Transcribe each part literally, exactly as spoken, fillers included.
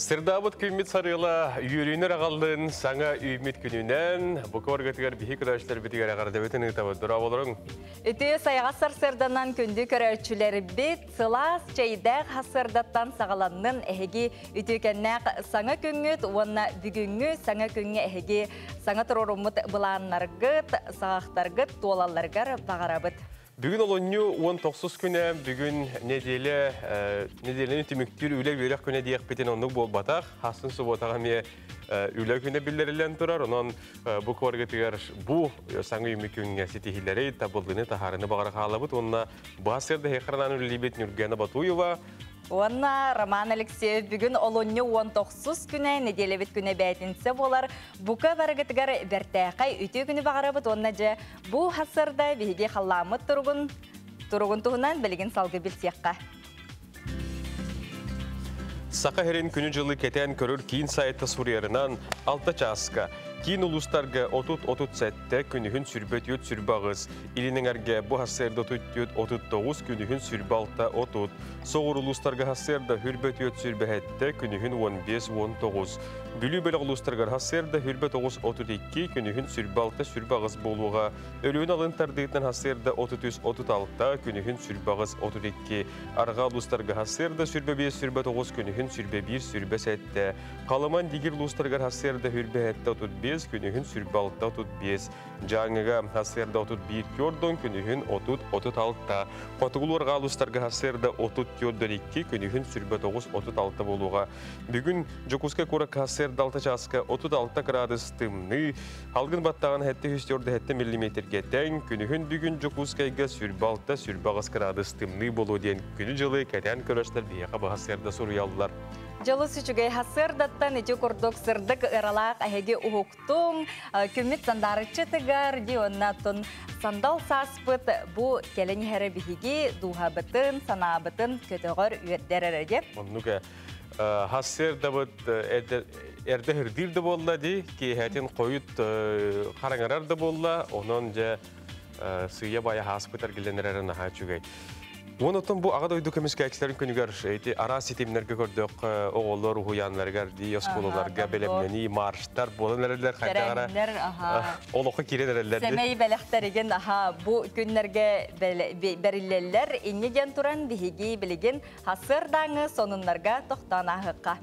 Сырдабыт күммит сарыла үйренер ағалдың саңа үймет күнінен бұқы орғатығар бейі күрәшілер бітігер ағарды бітіні табы дұра болырың. Үті саяғасыр сырданан күнді көрәчілері бет сылас чайдақ хасырдаттан сағаланның әхеге үті кәннәқ саңа күнгіт, онна бүгінгі саңа күнге әхеге саңа тұрорымыт бұланларғыт, сағақтарғыт, туалаларғар бағарабыт. Бүгін олонью он тоғыз күні бүгін неделені түміктер үйлер бөлек күні дейік бетін онық бол батақ. Хасын сұботаға ме үйлер күні білдерілен тұрар. Онан бұл көргетігер бұл саңы үймі күнге сетихілері табылдыны тахарыны бағара қалабыд. Онна басырды хеқаранан үлібет Нүргені Батуева. Онна Роман Алексеев бүгін олонью он тоғыз күні неделебет күні бәйтінсе болар. Бұқа барғытығар бәртәқай үті күні бағарабыд. Онна жа бұл хасырда бейге қаламыд тұрғын тұрғын тұғынан білген салғы білсеққа. Сақа херен күні жылы кетен көрір кейін сайты Сурьерынан алты часқа. Кейін ұлыстарға отут-отут сәтті күнігін сүрбет өт сүрбағыз. Илінің әрге бұл хасырда отут тоғыз күнігін сүрбе алты отут. Соғыр ұлыстарға хасырда хүрбет өт сүрбе әтті күнігін он бес он тоғыз. Бүлі бөлі ұлыстарға хасырда хүрбе тоғыз отут екі күнігін сүрбе алты сүрбағыз болуға. Өлігін алын тардығытын хасырда отут үш отут алты күнігін сүрбағыз отут екі. Арға ұлыстарға хасырда сүрбе бес сүрбе тоғыз күнігін сүрбе бір сүрбе сәтті. Қалыман дегер ұлыстарға хасырда хүрбе әтті отут бес күнігін сүрбе алты отут бес. Жаңыға хасырда отут бір көрдің күнігін отут отут алты. Қотығылырға ұлыстарға хасырда отут көрдің екі күнігін сүрбе тоғыз отут алты болуға. Бүгін Жокуска көрік хасырда алты жасқа отут алты градус тымны. Алғын баттаған әтті үстерді әтті миллиметрге тәң күнігін бүгін Жокускайға сүрбе алты сүрбе ғыз градус тымны болу ден күні жылы кәтен көріштер бейіға бағасырда сұруялылар. Жылы сүчіге хасырдаттан еті көрдік сырдық ұралақ әйге ұғықтың, күммет сандарычы тігар, дейоннатын сандал саспыт бұл келені әрі бігіге дуғабытын, санабытын көтіғыр үйердер әріге. Оннуға хасырда бұд әрді үрділді болла дей, кейхәтін қойыт қараңарарды болла, онын жа сүйе бая хаспыт әргеленер әрін аға чүгей. Онотон бұл ағада ойды көміске әкістерін күнігер ара сетемлерге көрдік оғылыр, ұғыянларғар, дейосколыларға белемнені, марштар, болын әрелер қайтағара олыққа керен әрелерді. Сәмей бәліқтәреген бұл күнлерге бәрілелер иннеден тұран бігеге білеген хасырдаңы сонынларға тоқтан ағыққа.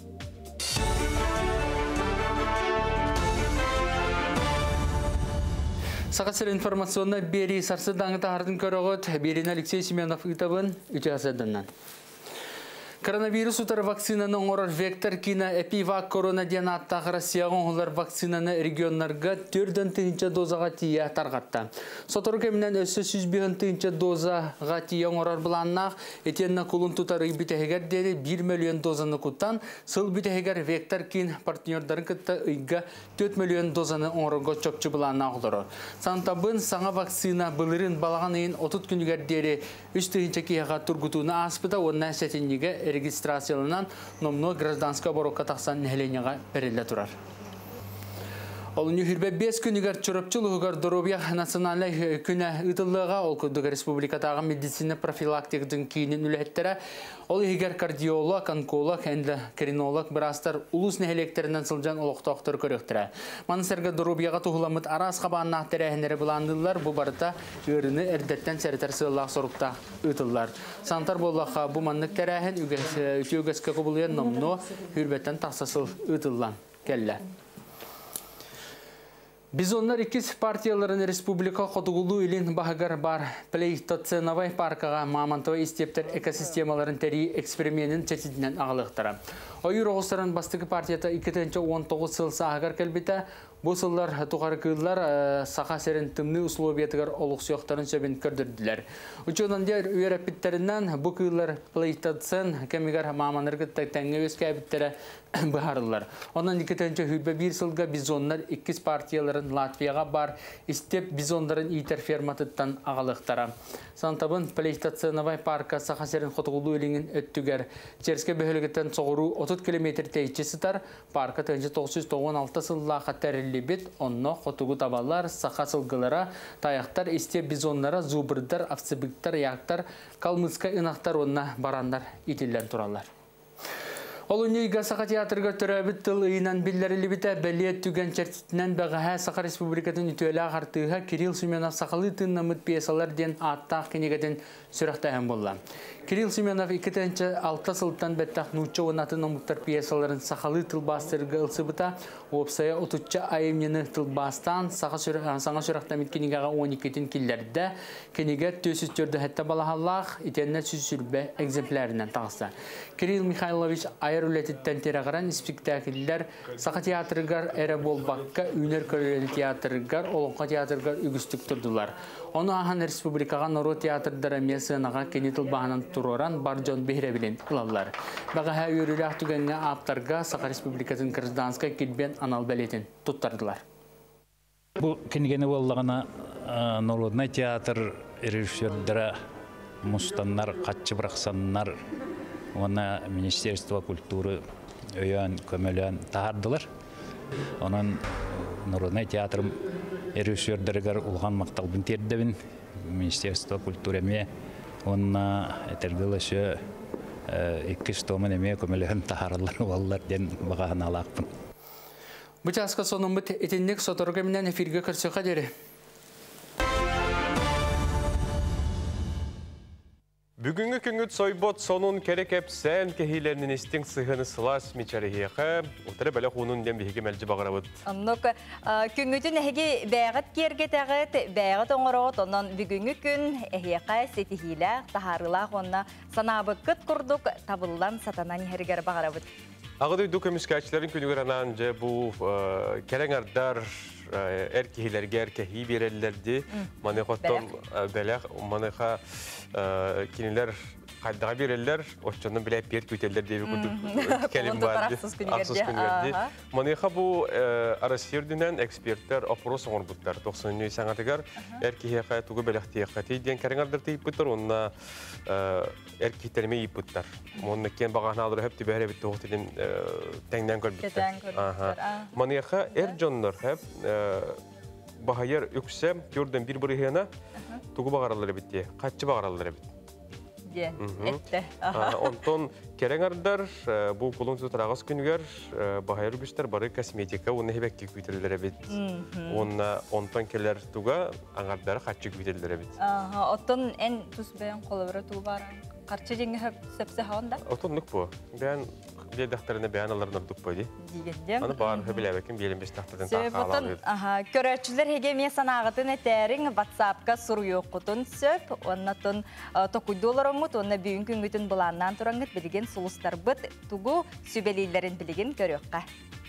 Сақасыр информационна бері сарсыдаңы тағардың көріғыт Берин Алексей Семенов ұйтабын үте асадынан. Коронавирус ұтар вакцинаны оңырар вектор кина эпивак коронаден аттағы Россияғын олар вакцинаны регионларға төрден тыйынча дозаға тия тарғатта. Сотыры кемінен өсі сүзбеген тыйынча дозаға тия оңырар бұланнақ, етенна құлын тұтар үйтәхегер деді бір миллион дозаны құттан, сыл бүтәхегер вектор кин партнердарын күтті ұйға төрт миллион дозаны оңырға чөпчі бұланнақ олары. Сантабын саңа вакцина бұлырын балаған ең отыз күнігер деді үш тыйынча кияға тұргутуына аспыда онна сәтіннігі регистрациялынан номно гражданска борокка тақсан нәхленеға берілі тұрар. Олыны хүрбе бес күнігер чұрыпчылығығар Доробия национальный күні ұтылыға ол күндігі республикатағы медицина профилактикдің кейінін үлеттері ол егер кардиолог, онколог, эндокринолог бірастар улус нәхелектерінен сылжан олықтақтыр көріктірі. Манысырға Доробияға тұғыламыд арас қабаннақ тәрәхінері бұландылар, бұл барыта өріні әрдеттен сәрітер сыллақ сұрықта ұтылар. Сантар болаққа бұл маннық тәрәхін үте өгеске құбылыен номно хүрбеттен тақсасыл ұтылан келі. Biz onlar ikiz partiyaların Respublika Qotugulu ilin bahıgar бар Pleytocenovay parkağa Mamantova istepter ekosistemaların teri eksperimentin çeşidinden ağılıqtara. Oyur oğuzların bastıqı partiyata iki bin on toғыз сыл sağıgar kelbite, bu sıllar tuğarı kıllar sağa serin tımны условияtıgar oluq siyoqtарын söbін kördürdüler. Uçuğundan diğer üyerepitterinden bu kıllar Pleytocen kemigar Mamanırgıtta tenge öz käbittere bıharırlar. Ondan iki bin hübbe bir sılga biz onlar ikiz partiyaların Latviyaga bar istep biz onların iter fermatıttan ağılıqtara. Santabın Pleytocenovay parka sağa serin Qotugulu ilinin öttüger. Çerske böhülgetten soğuru otuz kilometr teyçi sıtar. Parka bin toғыз жүз тоқсан алты сыллаға тәрілебет, онно Qotugu taballar, sağa sılgılara, tayaqtar, istep biz onlara zubırдар, afsыбыктар, yaqtar, kalmıska ınaqtar onna baranlar itillen turallar. Олунига Саха театрга төрөбүт тыл ыйынан биллерилибите белиет түген чертитинен бәғаһа Саха Республикатын үтөлі ағартыға Кирилл Семенов Сахалы тыннамыт пьесалар ден аттақ кенегеден сүрақтайын болла. Кирилл Семенов икетенче алта сылттан бәттақ нучча онатын омуктар пьесаларын Сахалы тылбастырға ылсыбыта опсая отучча айымнені тылбастан саңа сүрақтамит кенегаға он екетін киллерді кенегет төсүстөрді хәтті балахаллах итенне сүсүрбе экземплярынан тағыса. Кирилл Михайлович айыр үлетіттен терағаран спектакльлер Саха театрыгар әрі болбаққа үнер көрелі театрыгар, олонға театрыгар үгістік тұрдылар. Оны ахан республикаға Нору театрдары месынаға кенетіл бағынан тұроран бар жон бейре білен ұлалар. Бағаға өрілі ақтүгенге аптарға Саха Республикатын Кырданска келбен анал бәлетін тұттардылар. Бұл кенегені болғана Народный театр режиссердері мұстаннар, қатшы бірақсаннар, оны Министерство культуры өйен, көмелен тағардылар. Онын Народный театрым режиссердерігер ұлған мақталбын тердебін Министерство культуры ме онына әтергілі шө екі стомын еме көмелен тағардылар олар ден бағаған алақпын. Бұл жасқа соның бұт етіндік соторға менен эфирге көрсеқа дері. Бүгінгі күнгіт сойбот сонун керек әпсән кехилерінің істің сығыны сылас мечарихеқі, отыры бәлі қуынын дем бейге мәлжі бағарабыд. Оннық күнгітін әйге бәғыт кергет әғыт, бәғыт оңырағыт, онын бүгінгі күн әйеқі сетихилі, тахарылақ онына санабы күт күрдік табылдан сатанан әргер бағарабыд. Ағыды үйді көміскәтшілерін күнігер анан же бұл кәрен ардар әркехилерге әркехи берелерді, манықоттон бәләқ, маныққа кинелер қайдаға берелер, осчондан біләп бер көтелер дейбі күндік кәлім барды. Ақсыз күнігерді. Маныққа бұл арасердінен эксперттер опрос оңыр бұттар. тоқсан саңатығар әркехиға тұғы бәләқтияққа тейден кәрен ардар тейіп бұттар, онына әркехтеріме ейіп бұттар. Онына кен бағағына алыр өпті бәрі бітті оқтеден тәңден көрбіттар. Маныққа әр жонлар әп бағайыр өксі көрден бір бұрығына тұғы бағаралары бітті, қатшы бағаралары бітті. Онтон керен ардар, бұл қолың тұтырағыз күнігер бағайыр үгістер бары косметика, оны хебәктік бүйтелері бітті. Онтон келер тұға аңардары қатшы бүйтелері бітті. Оттон ән тұс бәйін қолыбыры тұғы барын қарчы жеңі сөпсі хауында? Оттон нүк бұл. Бәйін бейдақтарына бәйін аларын ұрдық бөйді. Аны бағар хөбіләбәкін бейлін бес тақтырдың таққа алады. Көрәтшілер хеге мен санағытын әтәрің WhatsApp-қа сұру еққытын сөп, оннатын тоқуйдолар оңыт, онна бүйін күнгітін бұланнан тұраңыт білген сұлыстар бұд, тұғу сөбелейлерін білген көріққа.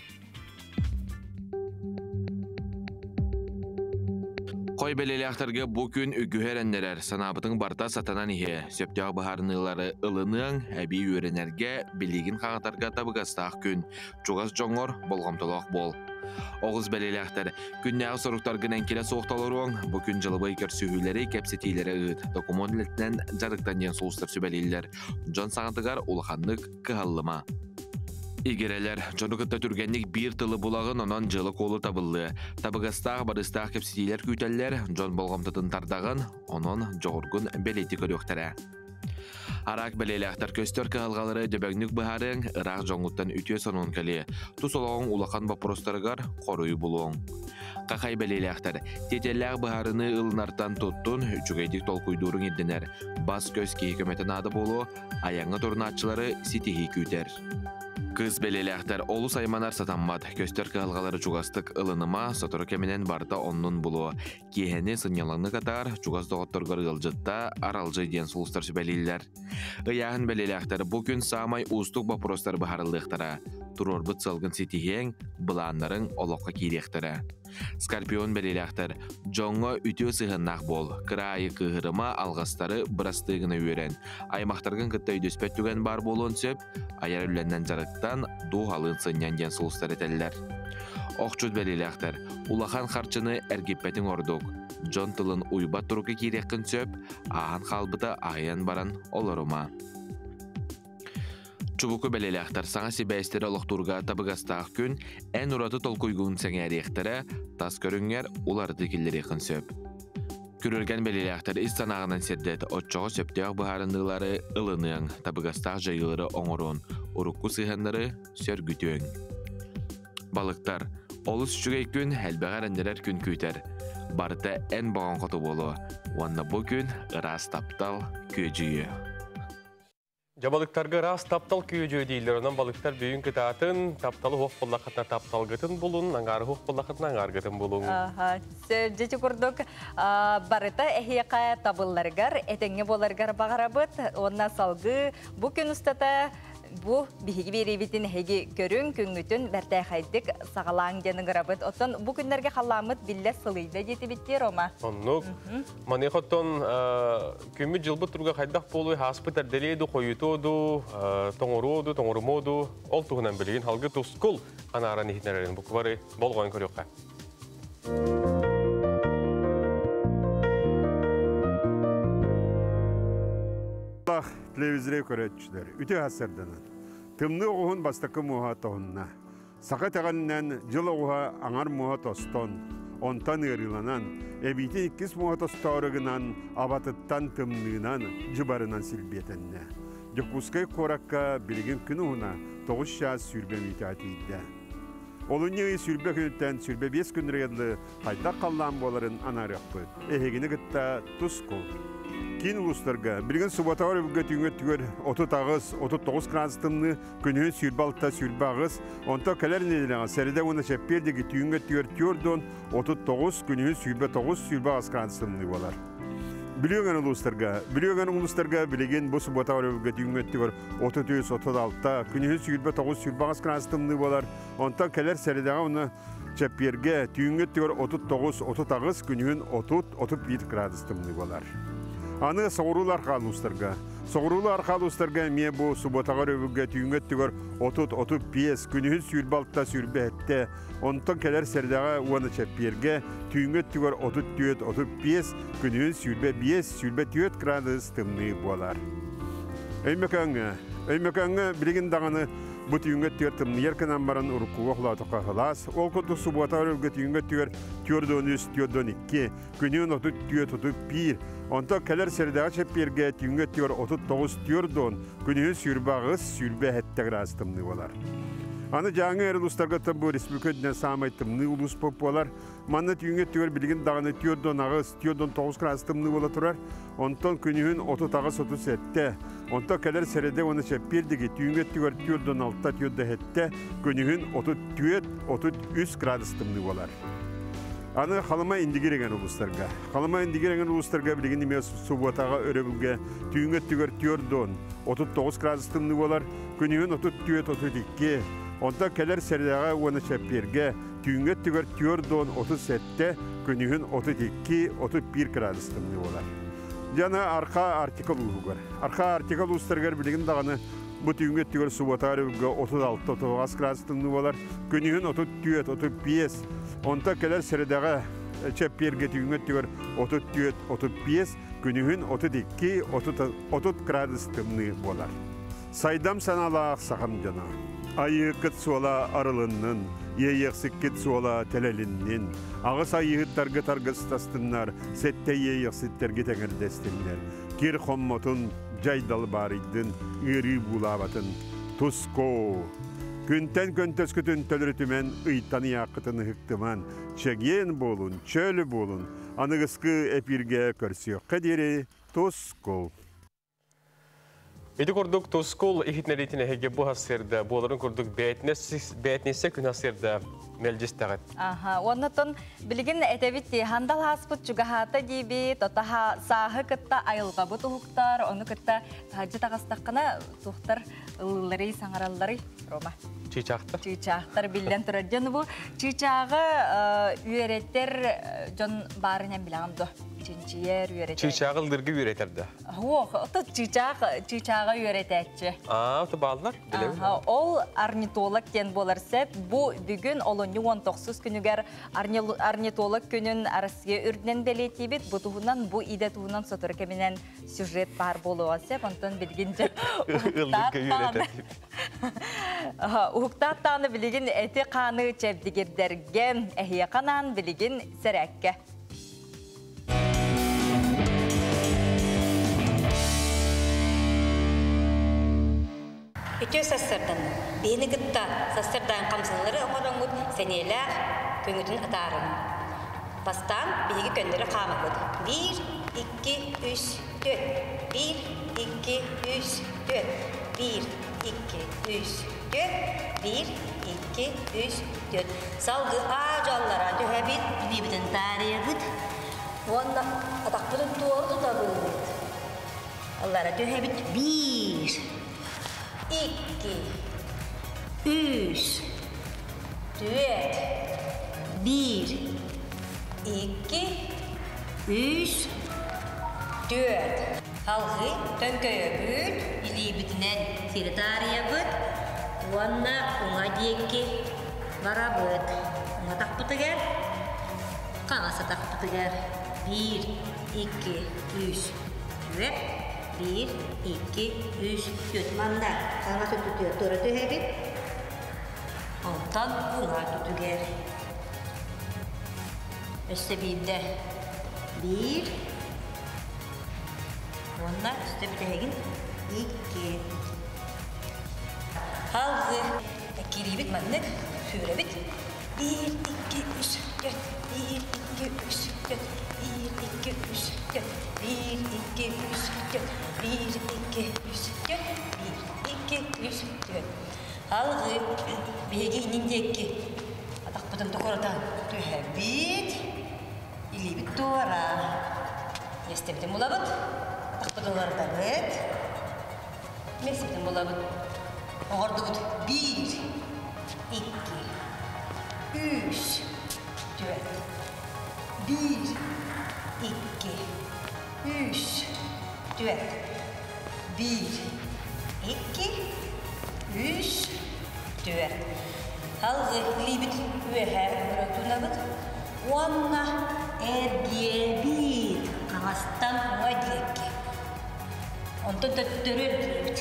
Қой белелі ақтарға бұл күн үгіхерендерер санабытың барта сатанан ihe, сөптеғ бағарынылары ылының әбей өренерге білеген қағатарға табығастақ күн, чуғас жоңғыр болғамтылық бол. Оғыз белелі ақтар, күннәғы сұрықтарғын әнкелі соқталыр оң, бұл күн жылы байкер сүйілері кәпсетейлері ұд, документілеттен жарықтан ден соғыстар сөбелейлер, жон сағатығар ұлғанлық қығалыма. Игерелер, жонуқытта түргенlik бір тылы бұлағын онан жылы қолы табылды. Табығастақ, барыстақ кепсетейлер күйтелер, жон болғамтытын тардағын, онан жоғырғын белеті көріқтірі. Арақ белелі ақтар көстер қағалғалары дөбәгнік бұхарың, ұрақ жоңғыттан үтіе сонуын кәлі. Тұс олағын улақан бапыростарығар қорыйы бұлуың. Қақай белелі ақтар, тетелләғ бұхарыны ылынартан тұттын, үчігейдік толқуйдурың едденер. Бас көз кейі көметін ады болу, аяңы тұрнатшылары сетихи күйтер. Кыз белелі ақтар олу сайманар сатанмад, көстер қағалғалары чуғастық ылыныма сотыры кемінен барда оннын бұлу. Кейхені сынялаңны қатар, чуғас доғыттырғыр ғылжытта аралжы ден сұлыстар сөбәлейлер. Ыяғын белелі ақтар бұл күн самай ұстық бапыростар бұхарылықтара. Тұрор бұт сылғын сетихең, бұланларын олыққа кейректірі. Скорпион белелі ақтар, жоңға үтеу сығыннақ бол, қырайы қығырыма алғастары бұрастығыны өрен. Аймақтарғын күтті өйдөспәт түген бар болуын сөп, аяр үләннен жарықтан дуғалын сыннян ден сұлыстар етелілер. Оқчуд белелі ақтар, улахан қарчыны әргеппәтің ордық. Жон тылын уйбат тұрғы кейреккін сөп, аған қалбыта ағаян баран оларыма. Чубуку белелі ақтар саңа себәйістері олықтурға табығастақ күн, ән ұраты толкуйгуын сәңе әректері, тас көріңер уларды келдері қын сөп. Күрілген белелектер истанағынан сердет отчоғы сөптеғ бұхарындылары ылының, табығастақ жайылары оңырын, ұрыққы сыйғандары сөргүтөң. Балықтар, олыс жүгей күн әлбәғар әндерер күн күйтер. Барыта ән бағын қоты болу, онна бұл күн ырас таптал көжүйі. Жабалықтарға рас таптал күйөжі дейлер. Онан балықтар бүйін кітатын, тапталы хоқ болақытына таптал гытын болуын, аңары хоқ болақытына аңар гытын болуын. Сөйдеті күрдік барыта әхеқа табылларғар, әтеңе боларғар бағарабыт, онна салғы бұ күн ұстата Бу биһиги беребитин хеги көрүн күнгүтүн бәртәй хайдык сагалаң денин грабыт. Оттон бу күннәргә халамыт билле сылыйда жети биттер ома. Оннук. Мане хоттон күмү жылбы турга хайдак болу хаспытар деледу коютоду, тоңороду, тоңормоду, ол тугунан билген халгы тускул анаран ихнәрен буквары болгон көрөккә. Телевизоры көрәтчілер, үте ғасырданы. Тымны оғын бастықы мұға тоғынна. Сақа тағаннан жыл оға аңар мұға тостон, онтан ұрыланан, әбейтен иккіз мұға тостауырығынан, абатыттан тымнығынан, жыбарынан сілбетінне. Жоқпускай қораққа білген күні ұғына тоғыз шас сүрбе мүйтәтейді. Олын еғі сүрбе күніттен сүрбе бес күндіргенді қайта қаллан боларын анарық бұд. Әхегіні күтті тұс қол. Кейін ұлыстарға, білген сұбатауыр өбігі түйінгі түгер отыз ағыз, отыз тоғыз градустымны күнігін сүрбалта сүрбе ағыз, онта кәлер неделіға сәріде оны шәппердегі түйінгі түгер түрден отыз тоғыз күнігін сүрбе тоғыз сүрбе ағыз градустымны болар. Білген ұлыстарға, білген ұлыстарға білген бұл сұбатауыр өбігі түйінгі түгер отыз үш отыз алты күнігін сүрбе тоғыз сүрбе ағыз градустымны болар, онта кәлер сәрідеға оны шәпперге түйінгі түгер отыз тоғыз отыз ағыз күнігін отыз отыз бір градустымны болар. Аны соғырулы арқалы ұстарға. Соғырулы арқалы ұстарға ме бұл сұботағар өбігі түйінгі түгір отыз отыз бес күнігін сүрбалықта сүрбе әтті. Онтан кәлер сәрдіға оны шәпперге түйінгі түгір отыз төрт отыз бес күнігін сүрбе бес сүрбе төрт градус тымны болар. Өймекаңы, өймекаңы білген дағаны бұ түйінгі түгір тымны еркінен барын ұрыққуға құлатыққа қылас. Ол құты сұботағар өбігі түйінгі түгір төрден үш төрден екі күнігін отыз төрт отыз бір Онта кәлер сәрдіға шәпперге түйінгі түгір отыз тоғыз түрден күнігін сүрбағыз сүрбе әтті градустымны болар. Аны жаңы әрі ұлыстарға табу республикаден самай тымны ұлыс поп болар. Маны түйінгі түгір білген дағаны түрден ағыз, түрден тоғыз градустымны бола тұрар. Онтан күнігін отыз ағыз отыз әтті. Онта кәлер сәрді оны шәппердегі түйінгі түгір түрден алты түрді әтті. Күнігін отыз төрт отыз үш градустымны болар. Аны қалыма индигереген ұлыстарға. Қалыма индигереген ұлыстарға білген еме сұботаға өребілге түйінгі түгір түрден отыз тоғыз градустымны болар. Күнігін отыз төрт отыз екі. Онта кәлер сәрдіға оны шәпперге түйінгі түгір түрден отыз жеті. Күнігін отыз екі отыз бір градустымны болар. Жана арқа артикл ұлығыр. Арқа артикл ұлыстарға білген дағаны бұ түйінгі түгір сұботаға өребілге отыз алты отыз тоғыз градустымны болар. Күнігін отыз төрт отыз бес. Онта кәлер сәрдіға шәпперге түйінгі түгір отыз төрт отыз бес, күнігін отыз екі отыз градустымны болар. Сайдам саналақ сақам жана. Айы күт суала арылынның, ейеқсік кет суала тәлеліннен. Ағыс айығыттарға тарғыстастынлар, сәтте ейеқсіттерге тәңірдестінлер. Кер қоммотын жайдал баридын, үйрі бұлабатын. Туско. Күнтен көнтөс күтін төлірітімен ұйтаны яқытын ұқтыман. Чәген болын, чөлі болын. Анығысқы әпірге көрсі қадері Туско. Эти курдук тускул ихитнеритине хеге бу хасырда, боларын курдук бәйтнесе күн хасырда мелжистагат. Аха, оннотон билген этебитти хандал хаспут чугахата диби, тотаха сахы кытта айылга бу тухуктар, оны кытта хаджы тагастаккана тухтар ыллары саңараллары Рома. Чичактар. Чичактар билен тураржан бу чичагы үйреттер жон барынан билагамды. Чинчиер үйреттер. Чичагы ылдыргы үйреттерди. Ох, ото чичаг чичагы үйреттечи. А, ото балдар, билебин. Аха, ол орнитолог кен боларса, бу бүгүн олоню он тогуз күнүгөр орнитолог күнүн арасыга үрдүнөн белетибит, бу тугунан бу иде тугунан соторке менен сюжет бар болуасы, онтон билгенде. Ылдыргы үйреттер. Аха, уктаттаны билген эти каны чепдигердерге эхия канан билген серекке. Үтө сассырдан. Бeni гытта сассырдан камсалары оңораңут сенелер көңүтүн атарын. Бастан биги көндөрө камабыт. Bir, iki, üç, dört. Bir, iki, üç, dört. Bir, iki, üç, dört. Bir, iki, üç, dört. Salgı ağacalara döhebit, bilibidin tarihibit. Onda atakbudun doğru da bulunur. Allara döhebit. Bir, iki, üç, dört. Bir, iki, üç, dört. Halgı tönköyöbüt, ilibitinen sekretariябыт, Onda ona diyeki varabıt. Ona takpıtıgar, kanasa takpıtıgar. Bir, iki, üç, dört. Bir, iki, üç, dört. Manda, kanasa tutuyor. Doğru tühebit. Ondan ona tutugar. Üstebinde bir, onlar üstebindegin iki. Halgı kiribit manlık sürebit. Bir, iki, üç, dört. Bir, iki, üç, dört. Bir, iki, üç, dört. Bir, iki, üç, dört. Bir, iki, üç, dört. Bir, iki, üç, dört. Halgı bege inindeki atak budum tokoradan tühebit. Ili bitora. Yestebdim bulabıt. Takpıdaları da bit. Mesibdim bulabıt. Oğurdu bud. Bir, iki, üç, dört. Bir, iki, üç, dört. Bir, iki, üç, dört. Halgı ili bit üyeher bıraktığına bit. Ona ergebit. Kanastan vadiyeki. Ondan da dörülbüt.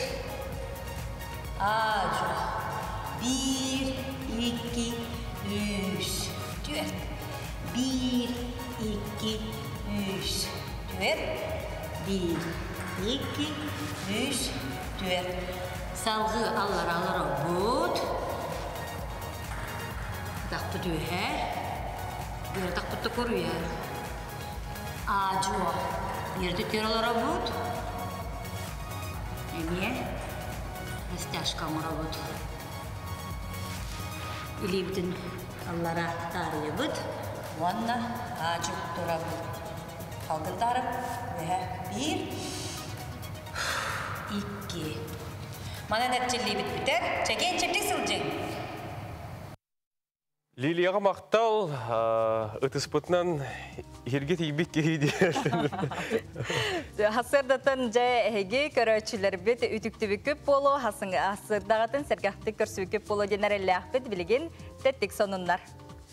Acu. Bir, iki, üç, dört. Bir, iki, üç, dört. Bir, iki, üç, dört. Salgı allar allar bud. Takpı düher. Bir takpı koruyor. Acu. Bir de terörler bud. Niye? Стяжка работа. Или битин аллара тарыйбыт, ванна ажук турабыт. Халгын тарып, bir, iki. Mana нәтижелі бит битер, чекен чептік сылжың. Лилияға мақтал, ұтыспытынан ерге тейбет кейді. Хасырдатын жай әйге көрәчілер бет үтіктібі көп болу, хасырдағатын сәргәхті көрсі көп болу денәрелі ақпет білген тәттік сонынлар.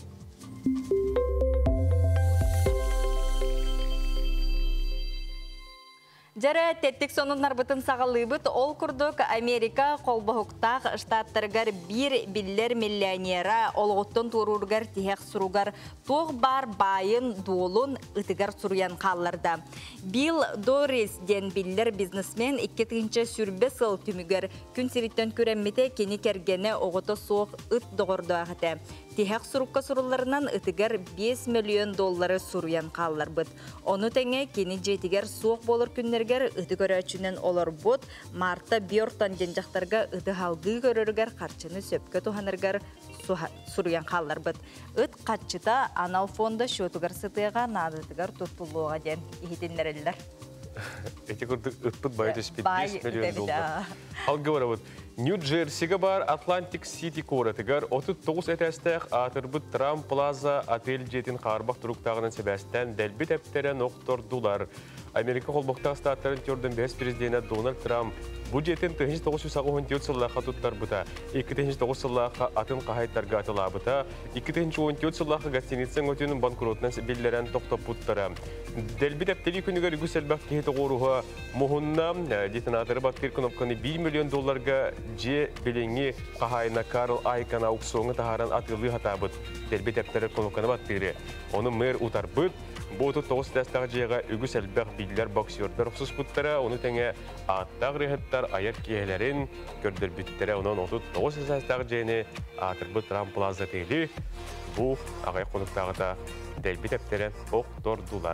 Жәрі тәттік сонынлар бұтын сағалы бұт, ол күрдік Америка қолбағықтақ штаттарғар бір биллер миллионера олғыттын тұрурғар тихек сұруғар тоқ бар байын дуолын ұтығар сұруян қалларда. Билл Дорис ден биллер бизнесмен иккетінші сүрбе сыл түмігер күн сиреттен көрәммете кені кәргені оғыты соқ ұт доғырды ағыты. Тихек сұруққа сұруларынан ұтығар бес миллион доллары сұруян қаллар бұд. Оны тәңе кені жетігер соқ болыр күннергер ұты көрәчінен олар бұд. Марта бьортан денжақтарға ұты халғы көріргер қарчыны сөпкі тұханыргар сұруян қаллар бұд. Ұт қатчыта анал фонда шөтігер сытыға надытығар тұттылуға ден ехетенлерелер. Эти күрді ұтпыт бай түспет бес миллион доллар. Халғы бар бұд. Нью-Джерсиге бар Атлантик Сити коратыгар отыз тоғыз этәстәк атырбыт Трамп Плаза отель жетін қарбақ тұруқтағының себәстен дәлбет әптерен оқтырдулар. Америка қолбақта статтарын төрдің бәс президенті Дональд Трамп бұл жетін тығыншы тоғыз жүз он төрт сыллаққа тұттар бұта, екі тығыншы тоғыз сыллаққа атын қағайттарға атыла бұта, екі тығыншы он төрт сыллаққа гостиницен өтінің банкротынан беллерін тоқтап бұттара. Дәлбет әптері күнігер үгіс әлбәқ кейті қоруға мұхынна детонаторы батқыр кнопканы бір миллион долларға же билинги қағайына Карл Айкан аукционы тахаран атылы хатабыт. Дербет әптері қолыққаны баттыры. Оны мэр утар бұд, бұты тоғыз дәстағы жеға үгіс әлбәқ билер боксердер ұқсыз бұттары, оны тәңе аттақ рехеттар айыр кейелерін көрдір бүттері. Оның отыз тоғыз дәстағы жеғіне атыр бұд рамплазы тейли. Бұл ағай қонықтағыда дербет әптері оқтордулар.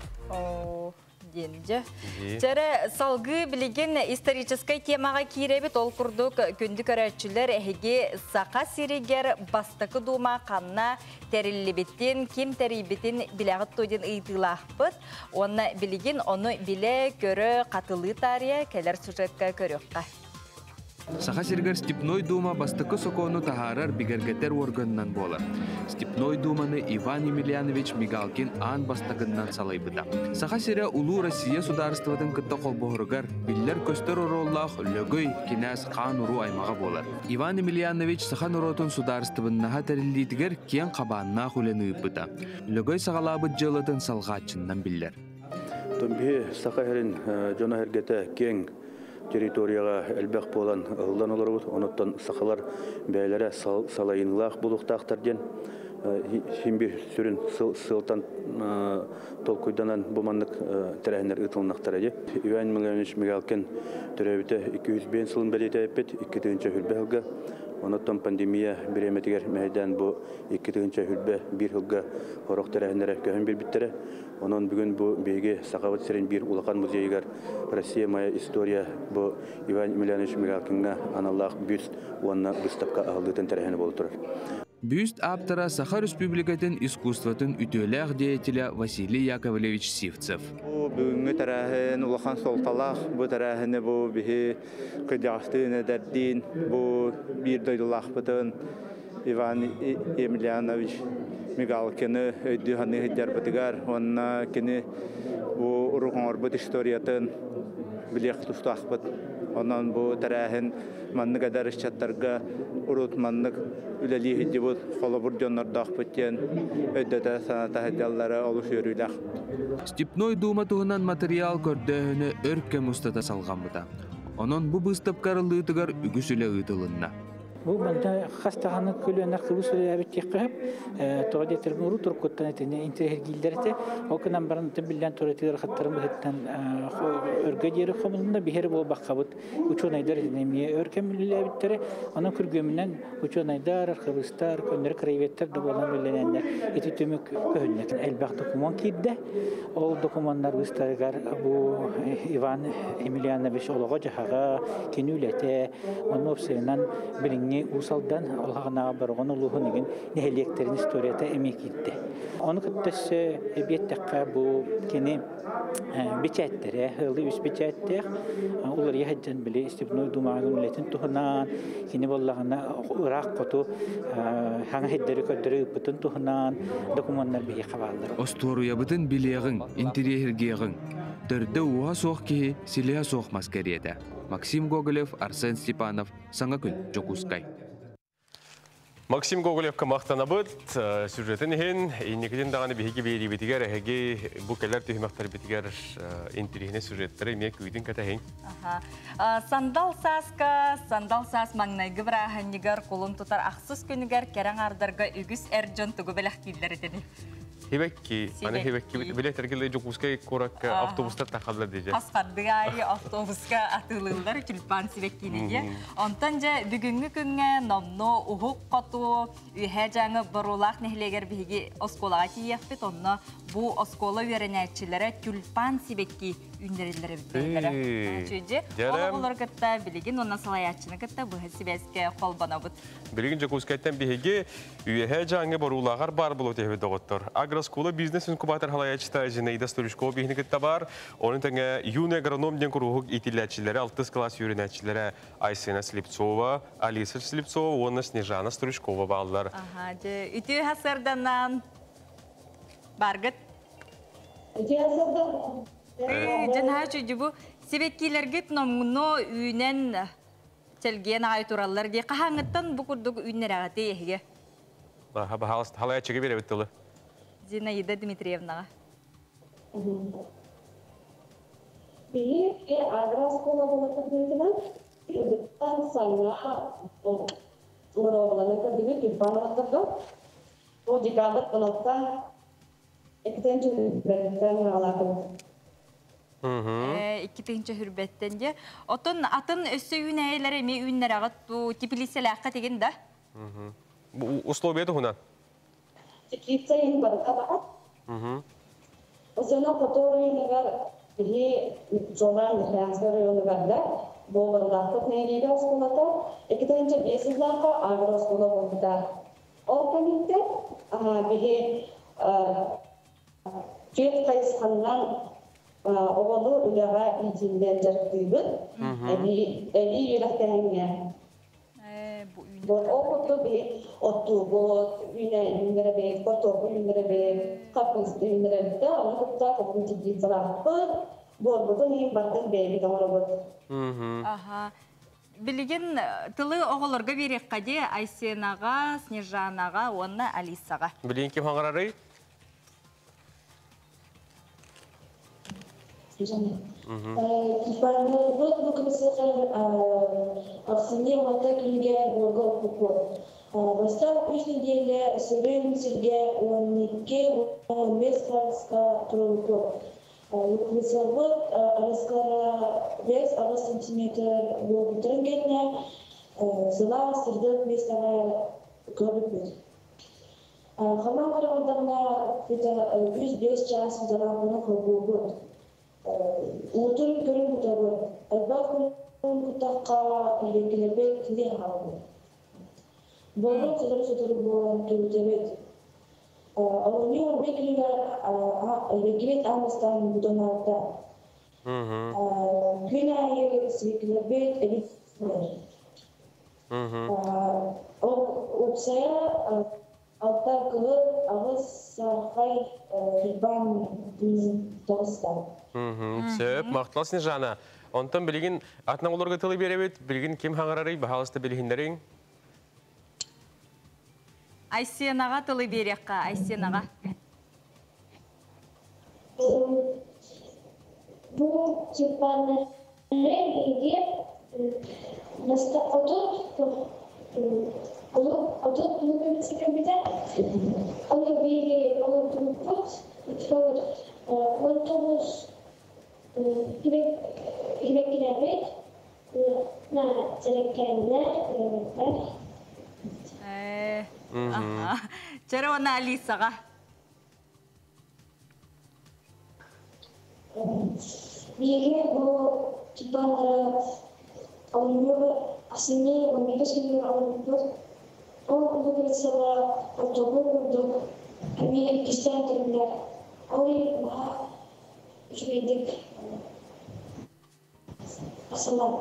Денже. Жәрі салғы білеген историческай темаға кейребет ол күрдік күнді көрәтшілер әйге сақа сирегер бастықы дума қанна тәрілібеттен, кем тәрібеттен біләғыт тойден ұйтылақпыд. Оны білеген, оны біле көрі қатылы тария кәлер сюжетка көріққа. Саха сиргер Степной дума бастыкы сокону тахарар бигергетер органнан болар. Степной думаны Иван Емельянович Мигалкин ан бастыгыннан салайбыда. Саха сире улу Россия сударстватын кытта қолбоғыргар биллер көстер ороллах лөгөй кинәс қан уру аймаға болар. Иван Емельянович саха нұротын сударствыннаға тәрілдетігер кен қабанна хүлені үппыда. Лөгөй сағалабыд жылытын салғатчыннан биллер. Томби саха херин жона хергете кен территорияға әлбәқ болан ылдан олар бұд, оныттан сақалар бәйлері салайынлақ бұлықтақтарден химбир сүрін сылтан толкуйданан бұманлық тәрәхінер ұтылынақтар әде. Иван Емельянович Мигалкин түрәбіті екі жүз бен сылын бәлеті әппет, екі тігінші хүлбә хылға. Оныттан пандемия біреметігер мәйдән бұл екі тігінші хүлбә бір хылға қорық тәрәхінері көхін бір біттері. Onun bugün bu beyge Sakavat Seren bir ulakan muzeyigar Россия моя история bu Иван Емельянович Мигалкинга аналлах büst уанна выставка алдытын тәрәхені болып тұрар. Büst аптара Саха Республикатын искусстватын үтөләқ деятеля Василий Яковлевич Сивцев. Бүгінгі тәрәхін улахан солталақ, bu тәрәхіні bu бігі қыдяқтыны дәрден, bu bir дойдылақ бұтын Иван Емельянович Мигалкины өйді ханы хеддер бұтығар, онына кені ұрығын орбыт историятын білек тұстақ бұт. Онан бұл тәрәхін маннық әдәр ішчаттарға ұрут маннық үләлі хедді бұт, қолы бұр жонлардақ бұттен өйдеті саната хеддялары олыш өріләқ. Степной дума туғынан материал көрдіғіні өркке мұстата салған бұта. Онан бұл бұстап қарылығытығар үгісілі ұйтылынна. Bu bunda hastahane külüne kıvıs öyle tekrar toğda termuru turkuttan etine interhergillerde o kadar baran tabilen toretiler hatırımı hetten örgüleri komunda bir her bol bakabut uçonaylar dinamiye örkemliler bittere onun kurgümünden uçonaylar kıvıstar könler krevetler de bolan bilenler eti tümük köhünnet elbette dokuman kidde o dokumanlar vıstargar bu Ivan Emelianovich Ologojahaga kenülete onun opsiyondan birinci usaldan Allah'ına barğın uluğun için neheliyeklerin istoriyata emek gitti. Onu kıttası ebiyettekka bu keni biçetleri, hılı üst biçetler, ular yahadcan bile Stepnoy Duma'nın ületin tuhunan, keni Allah'ına Irak kotu, hangi hidderi ködderi üpütün tuhunan, dokumanlar bir yakavaldır. Ostoruya bütün bileğin, interihergeğin, dörde uğa soğuk ki silahı soğuk maskeriyede. Максим Гоголев, Арсен Степанов, Саңакүн, Жокускай. Максим Гоголев мақтана бұд, сюжетін ең, енекеден дағаны бейге бейрі бетігер, әге бұл кәлер түйімақтар бетігер интерегіне сюжеттері мек үйдің кәті ең. Сандал сасқа, сандал сас маңнайғы бір ағанегер қолын тұтар ақсыз күнігер кәрің ардарға үгіс әрджон тұғы бәләқ кейлері дені. Хебекки, аны хебекки билетергеле Жокускай корак автобустар тахаллар деже. Асқардыгай автобуска атылылар тюльпан сибеккинеге. Онтан же бүгүнгү күнгө номно ухук коту үһэ жаңы борулак нехлегер биги осколага тиеппит онно бу оскола үйренәчиләре тюльпан сибекки үндереләре битләре. Чөҗе олар кытта билеген онна салаячны кытта бу сибеске колбана бут. Билеген Жокускайдан биги үһэ жаңы борулагар бар булу тебе доготтор. Агроскола бизнес инкубатор халаячта Зинаида Сторюшкова бихнекетта бар. Оның тәңе юный агроном ден курухук итилячиләре, алтыс класс үйренәчиләре Айсена Слепцова, Алиса Слепцова, оны Снежана Сторюшкова баллар. Ага, же үтү хасарданнан баргыт. Үтү хасардан. Жана чүжүбу себеккилерге номно үйнен телген айтураллар ди кахаңыттан бу курдук үйнерагате еге. Ба бахалст халаячыга беребеттиле. Зинаида Дмитриевна. Bir agro skola bulundurduğundan Kan sana orang-orang yang kerja di mana kerja, oh jika ada penonton, ekstensi berjalan ngalaku. Иккитинче хүрбәттенде. Отон атын өссө үйнәйләре ме үйнәрәгә ту типилиселәккә тиген да. Условия тугунан. Теплица им баркабат. Озона который негар били зонан трансфер Боварлахтық нәйгеге осқолата, екітінші бесізларға ағыр осқола болыда. Ол көмекте біге кет қайысқаннан оғылы үліға идінден жарықтыйбіт, әлі үйрақтарыңа. Ол құтты біге отты бұд, үйнері бейт, қортобы үйнері бейт, қапыңызды үйнері бейт, оны құтта қоғын текет зағақпыд, Борбудun iyi baktın beybi doğru bu. Aha. Bilgin tılı oğullarga berek kadi Aysenaga, Снежанаga, onna Alisaga. Bilgin kim hangararı? Ben bu bu kimseler aslında orada kilge borgo kupu. Başta üç nedeniyle Süreyim Sirge on iki on beş karska turuldu. Высовод раскара вес один сантиметр был тренген, села сырдык местного көбүк. Хамам карагандана это жүз беш час зарабына көбүк. Утур көрүн табы. Албак кутакка илекелебе киле халды. Болон сыдыр сыдыр болон төлөбөт. Алуминиум бекилер регулет амастан будонарда. Günayı свеклебет элитler. Опсая алта кылып агыс сархай рибан тоғыстан. Сөп, мақтал Снежана. Онтан білген атынан оларға тылы беребет, білген кем хаңарары, бағалысты білгендерің? Айсенаға тылы берекқа, Айсенаға. Bu çıpanları ilgili nasıl oturup oturup oturup bunu bir sıkıntı onu bir oturup oturup otobüs gibi gibi gidebilir na çelenler eh aha çerona Alisaga. Bilgi bu çıpanları alınıyor aslında onu da şimdi alınıyor o bu mesela otobüs bir kişiden terimler orayı daha şöyle aslında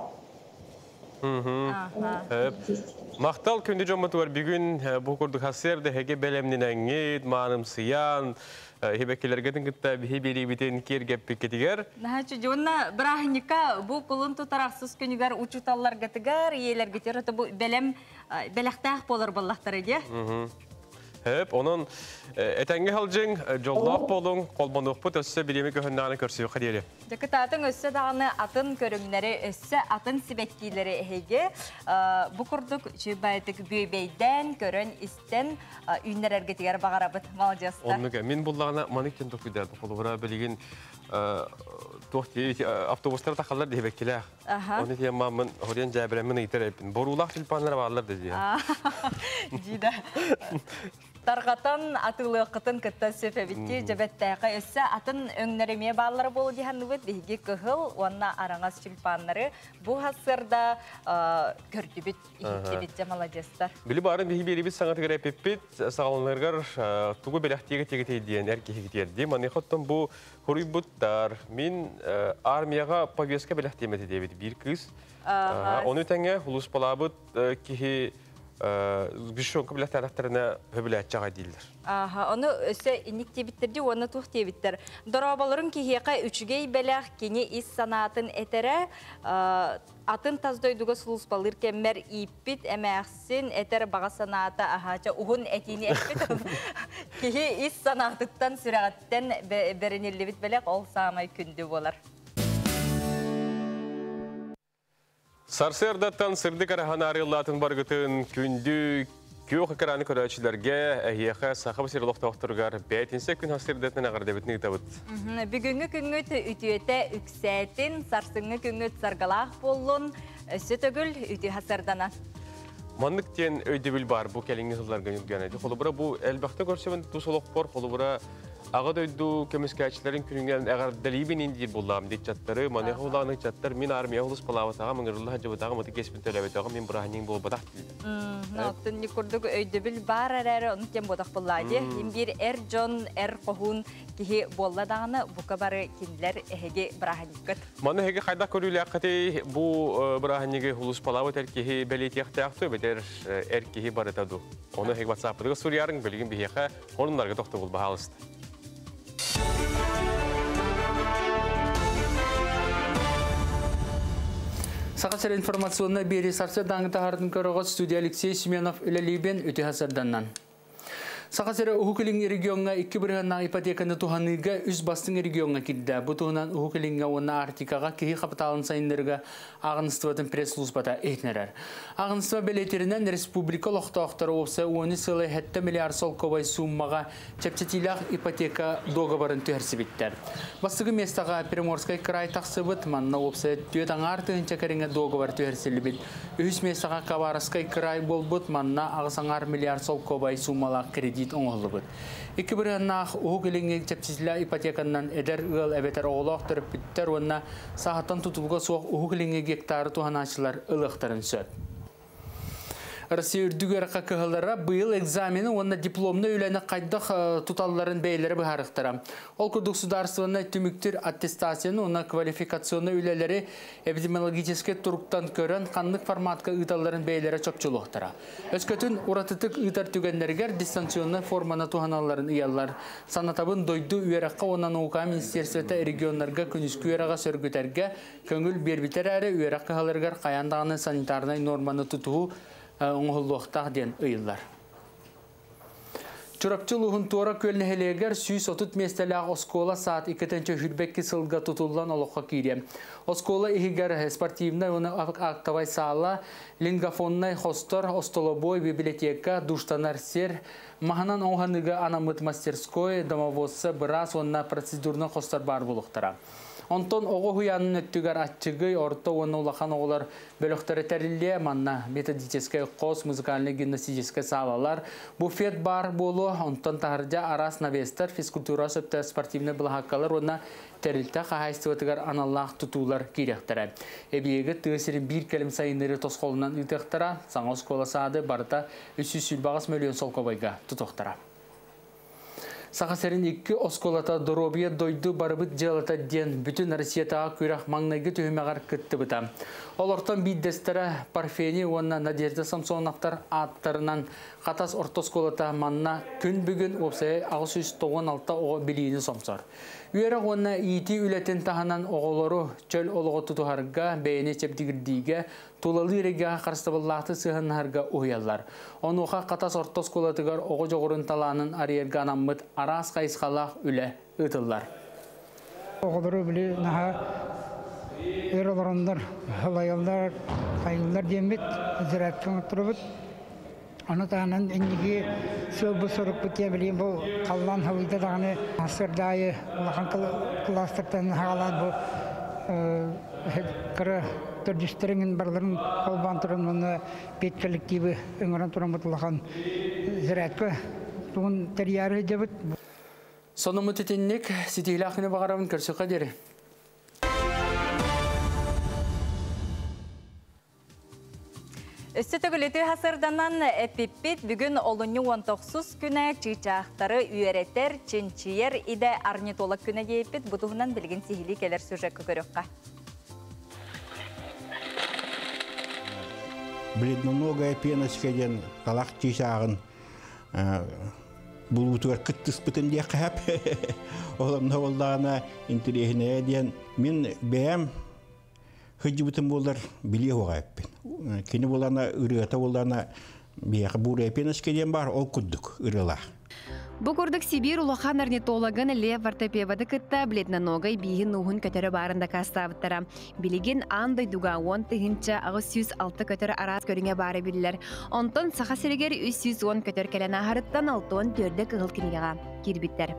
Мақтал күнді жоматы бар бүгін бұл күрді қасырды әге бәлемнен әңгет, мағаным сиян, хебекелерге діңгітті бі бері бітен кергеп бекетігер. Нәхачы, жонна бірағыныққа бұл құлын тұтарақсыз күнігер ұчуталар гетігер, иелер гетер, бұл бәлем бәләқтақ болар баллақтар еде. Hep onun etenge halcın jollap bolun kolbanıq bu tösse bilimi köhünnanı körsüyü qadiyeli. Jakıtatın össe dağını atın körümleri, össe atın sibekkileri hege. Bu kurduk çübaydık büyübeyden, körün isten ünler ergetiger bağarabıt malcaslar. Onluğa, min bullağına manikten doküderdi. Kolubura bilgin avtobuslara takallar diye bekkiler. Onu diye mamın horiyan cəbirəmin iter epin. Borulaq tilpanlara bağlar dedi ya. Cida. Tarqatan atılıq qıtın qıttan söpebitki cəbəttəqə össä atın önglərimeye bağları bolu dihanıbıt bihgi qıhıl onna arаңaz çilpanları bu hasırda kördübüt ihikebit cəmalacastar. Bili barın bihi beri bit sanatı görə epepit sağlanırgar tuğu beləxtiyə tege teydiyen erkeğe giderdi. Mani xottan bu huributtar min armiyaga paveska beləxtiyemet edebedi bir kız. Onu tenge hulus palabıt kihi Güçlü bile taraftarına höbület çağa değildir. Aha, onu öse inik tebittirdi, onu tuh tebittir. Dorabaların ki hiyaka üçgey belək kini is sanatın etere atın tazdoyduga sulus balırken mer ipit emeğsin eter bağa sanata ahaca uhun etini epit ki is sanatıktan süratten berinillibit belək ol samay kündü bolar. Сарсырдаттан сырды караханарылатын баргытын күнді күйоқ экраны көрәчілерге әйеқі сақып серлоқтауқтырғар бәйтінсе күн хасырдатын ағардабетіні табыт. Бүгінгі күнгіт үтіеті үксәтін, сарсыңғы күнгіт саргалақ болуын, сөтігіл үті хасырдана. Манныктен өйдебіл бар бұл кәліңгі жылдар гөнілген әді. Қолы бұра бұл әлбақты көрсемін тұсылық бар, қолы бұра Ағад өйді көмескәчілерін күніңген әғар дәлейбін инди болам дейт жаттары, манеға олағының жаттар, мен армия олыс балаватаға, мұңырылы жабытаға, мұты кеспін төләбетаға, мен бұраһанен бол бадақ дейді. Ноқтын некурдық өйдебіл бар әрәрі оны кен бодақ болады. Ем бір әр жон, әр қоғын кеге болладағыны бұқа бары кенділер әхеге бұраһанеккіт. Маны әхеге қайдақ көрілі аққаты бұл бұраһанеге олыс балават әркеге бәлетияқты ақты бәдер әркеге барытаду. Оны әхеге батсапыдығы сұриярың бөлігін бейеқі орынларға тоқты бұл бағалысты. Сақасыр информационна бері сарсы даңғыта хардың көріғыз студия Алексей Семенов үлелейбен өте хасарданнан. Сақасыры ұхықылың регионға екі бірғанна ипотеканы туғаныға үз бастың регионға келді. Бұтығынан ұхықылыңға оны артикаға кейі қапыталын сайындырға ағыныстыватын пресс-лұзбата әйтінерер. Ағыныстыва бәлетерінен республика лоқтауқтары опса оны сылы хәтті миллиард сол көбай суммаға чәпчетилақ ипотека доғабарын түрсі біттер. Бастығы местаға Приморскай край тақсы бұд, манна опса түйет аңар тұғын чәкәріңе доғабар түрсілі біт. Үз местаға Кабараскай край бол бұд, манна ағысаңар миллиард сол көбай суммалақ кредит оңғылы бұд. Екі бірғаннақ ұғы келіңе чәпчетілі ипотеканнан әдер ұғыл әбетер оғылақ тұрып біттер, онына сағаттан тұтылға соқ ұғы келіңе гектары туғанашылар ылықтарын сөд. Россия үрдігер қақығылары бұйыл экзамені онына дипломны үйләні қайдақ тұталыларын бәйлері бұхарықтыра. Ол күрдік сударстваны түміктір аттестацияны, онына квалификационны үйләлері эпидемиологическе тұрықтан көрін қандық форматқа ұйталарын бәйлері чөпчілуқтыра. Өскөтін ұратытық ұйтар түгендергер дистанционны форманы туғаналарын ұялар. Санатабын дойды үйераққа онан ұға Министерсветі регионларға күніскі үйераға сөргітерге көңіл бербітер әрі үйераққа қалырғар қаяндағаны санитарнай норманы тұтуы оңғылуқтақ ден ұйылар. Чурапчылығын туара көлінәлегер сүйіс отут местеліғ оскола саат икетенче хүрбекке сылға тұтылдан олыққа кейрем. Оскола ихигер спортивнай, оны ақтавай сала, лингафоннай хостор, остолобой, библиотека, душтанар сер, мағанан оңғаныға анамыт мастерской, домоводсы, біраз онна процедурны хостор бар болуқтара. Онтон оғы хуянын өттігер атчығы орта оны улақан оғылар бөліқтері тәрілі манна методическай қос, музыкальный гимнастическай салалар. Буфет бар болу, онтон тағырда арас навестер, физкультура сөпті спортивны бұлғаққалар, оны тәрілті қағайстыватығар аналлақ тұтулар керектірі. Әбиегі тұғысырын бір кәлім сайыныры тосқолынан үйтіқтіра, саңыз коласады барыта үш жүз сүлбағыз миллион сол көбайға тұтықтыра. Сақасырын екі осколата доробия дойду барыбыт жалата ден бүтін Россиятаға көйрақ маңнайғы түйімеғар күтті бұта. Олортан бейдестері Парфени, онна Надежда Самсоновтар аттарынан қатас ортосколата манна күн бүгін опсайы ағыс үз тоғын алта оғы білейіні сомсар. Үйері онна ити үлетін тағынан оғылары чөл олығы тұтуғарға бәйіне чептігірдейге тулалы регияға қарыстабыллақты сығынларға ұйалар. Онуға қатас ортосколатығар оғы жоғырын таланын арерға анаммыт арас қайысқалақ үлі ұтылар. Оғылары білі наға өрілеріндер, ғылайылдар, қайылдар демет, зірәттің тұрыбыт. Оны тағынан әнеге сөл бұл сұрық бүте білейін бұл қалан ғылыйда дағаны асырдайы ұлақан кластыртан ғалад бұл кірі түрдістеріңін барларын қолбан тұрын оны бет коллективі өңірін тұрын бұтылақан зірәткі тұғын тәрияры дебіт. Соны мұтетіннік сетейлі ақыны бағарамын көрсі қадері. Өстетігілеті хасырданан әпіппет бүгін олыны он тоғыз күні чичақтары үйеретер, ченчиер иде арнитолог күні дейіппет бұтығынан білген сихили келер сюжет көріққа. Бледноногая пеночкаден қалақ чичағын бұл бұтығар күттіс бұтын де қап. Оламна олдағына интерегіне ден мен бәйім Хыджы бұтын болдар біле оғайыппен. Кені болана үріғата болана бияқы бұрай пенашкеден бар, ол күддік үріла. Бу курдук Сибир улахан орнитологын Лев Вартапевады кытта билетна ногай биһин нуһун көтөрө барында кастабыттара. Билигин андай дугаон тыгынча агыс жүз алты көтөрө арас көрүңө бары биллер. Онтон саха серегер үч жүз он көтөр келен ахарыттан алтон төрдө кыгыл кинигага кирбиттер.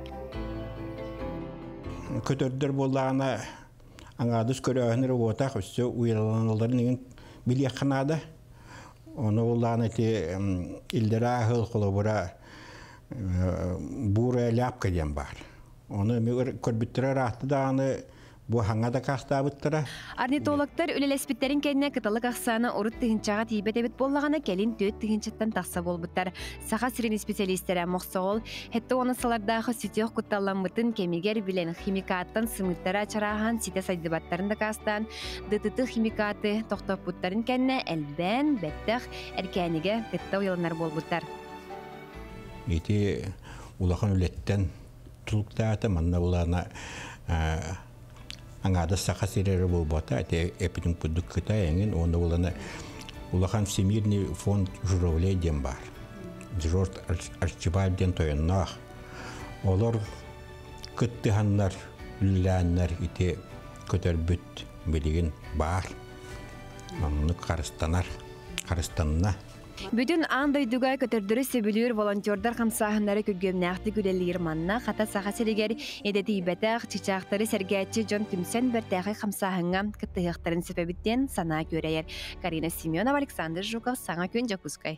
Көтөрдөр боллагана аңадыс көрөөнөр ота хөссө уйраланаларын биле канада. Оны боллагана те илдера хыл колобура бура ляпка дем бар. Оны мегер көрбүттөр ратты даганы бу хаңада кастабыттыра. Орнитологтар үлелеспиттерин кенне кыталык аксаны урут тыгынчага тийбетебит боллагана келин төт тыгынчаттан такса болбуттар. Саха сирени специалисттер моксогол хетте оны салардагы сүтөк кутталламытын кемигер билен химикаттан сымыттара чарахан сите сайдыбаттарында кастан дытыты химикаты токтопуттарын кенне элбен беттех эркениге кытта уяланар болбуттар. Ити улахан үлеттен тулуктаата манна улана аңада саха сирери болбата ати эпидин пудук кыта эңин онда улана улахан Всемирный фонд журавлей ден бар. Джордж Арчибальд ден тояннах. Олар кыттыханнар, үлләннар ити көтөрбүт билигин бар. Мамны карыстанар, карыстанна. Бүтүн андай дугай көтөрдөрү сөбүлүр волонтердар хамсаһыннары күгөмнәхти күлелир манна хата саха серегер эдети бетах чичактары сергәтчи Жон Тимсен бертәхи хамсаһынга кыттыгыктарын сөпөбүттен сана көрәйер. Карина Семенова, Александр Жуков, Саңа күн Жакускай.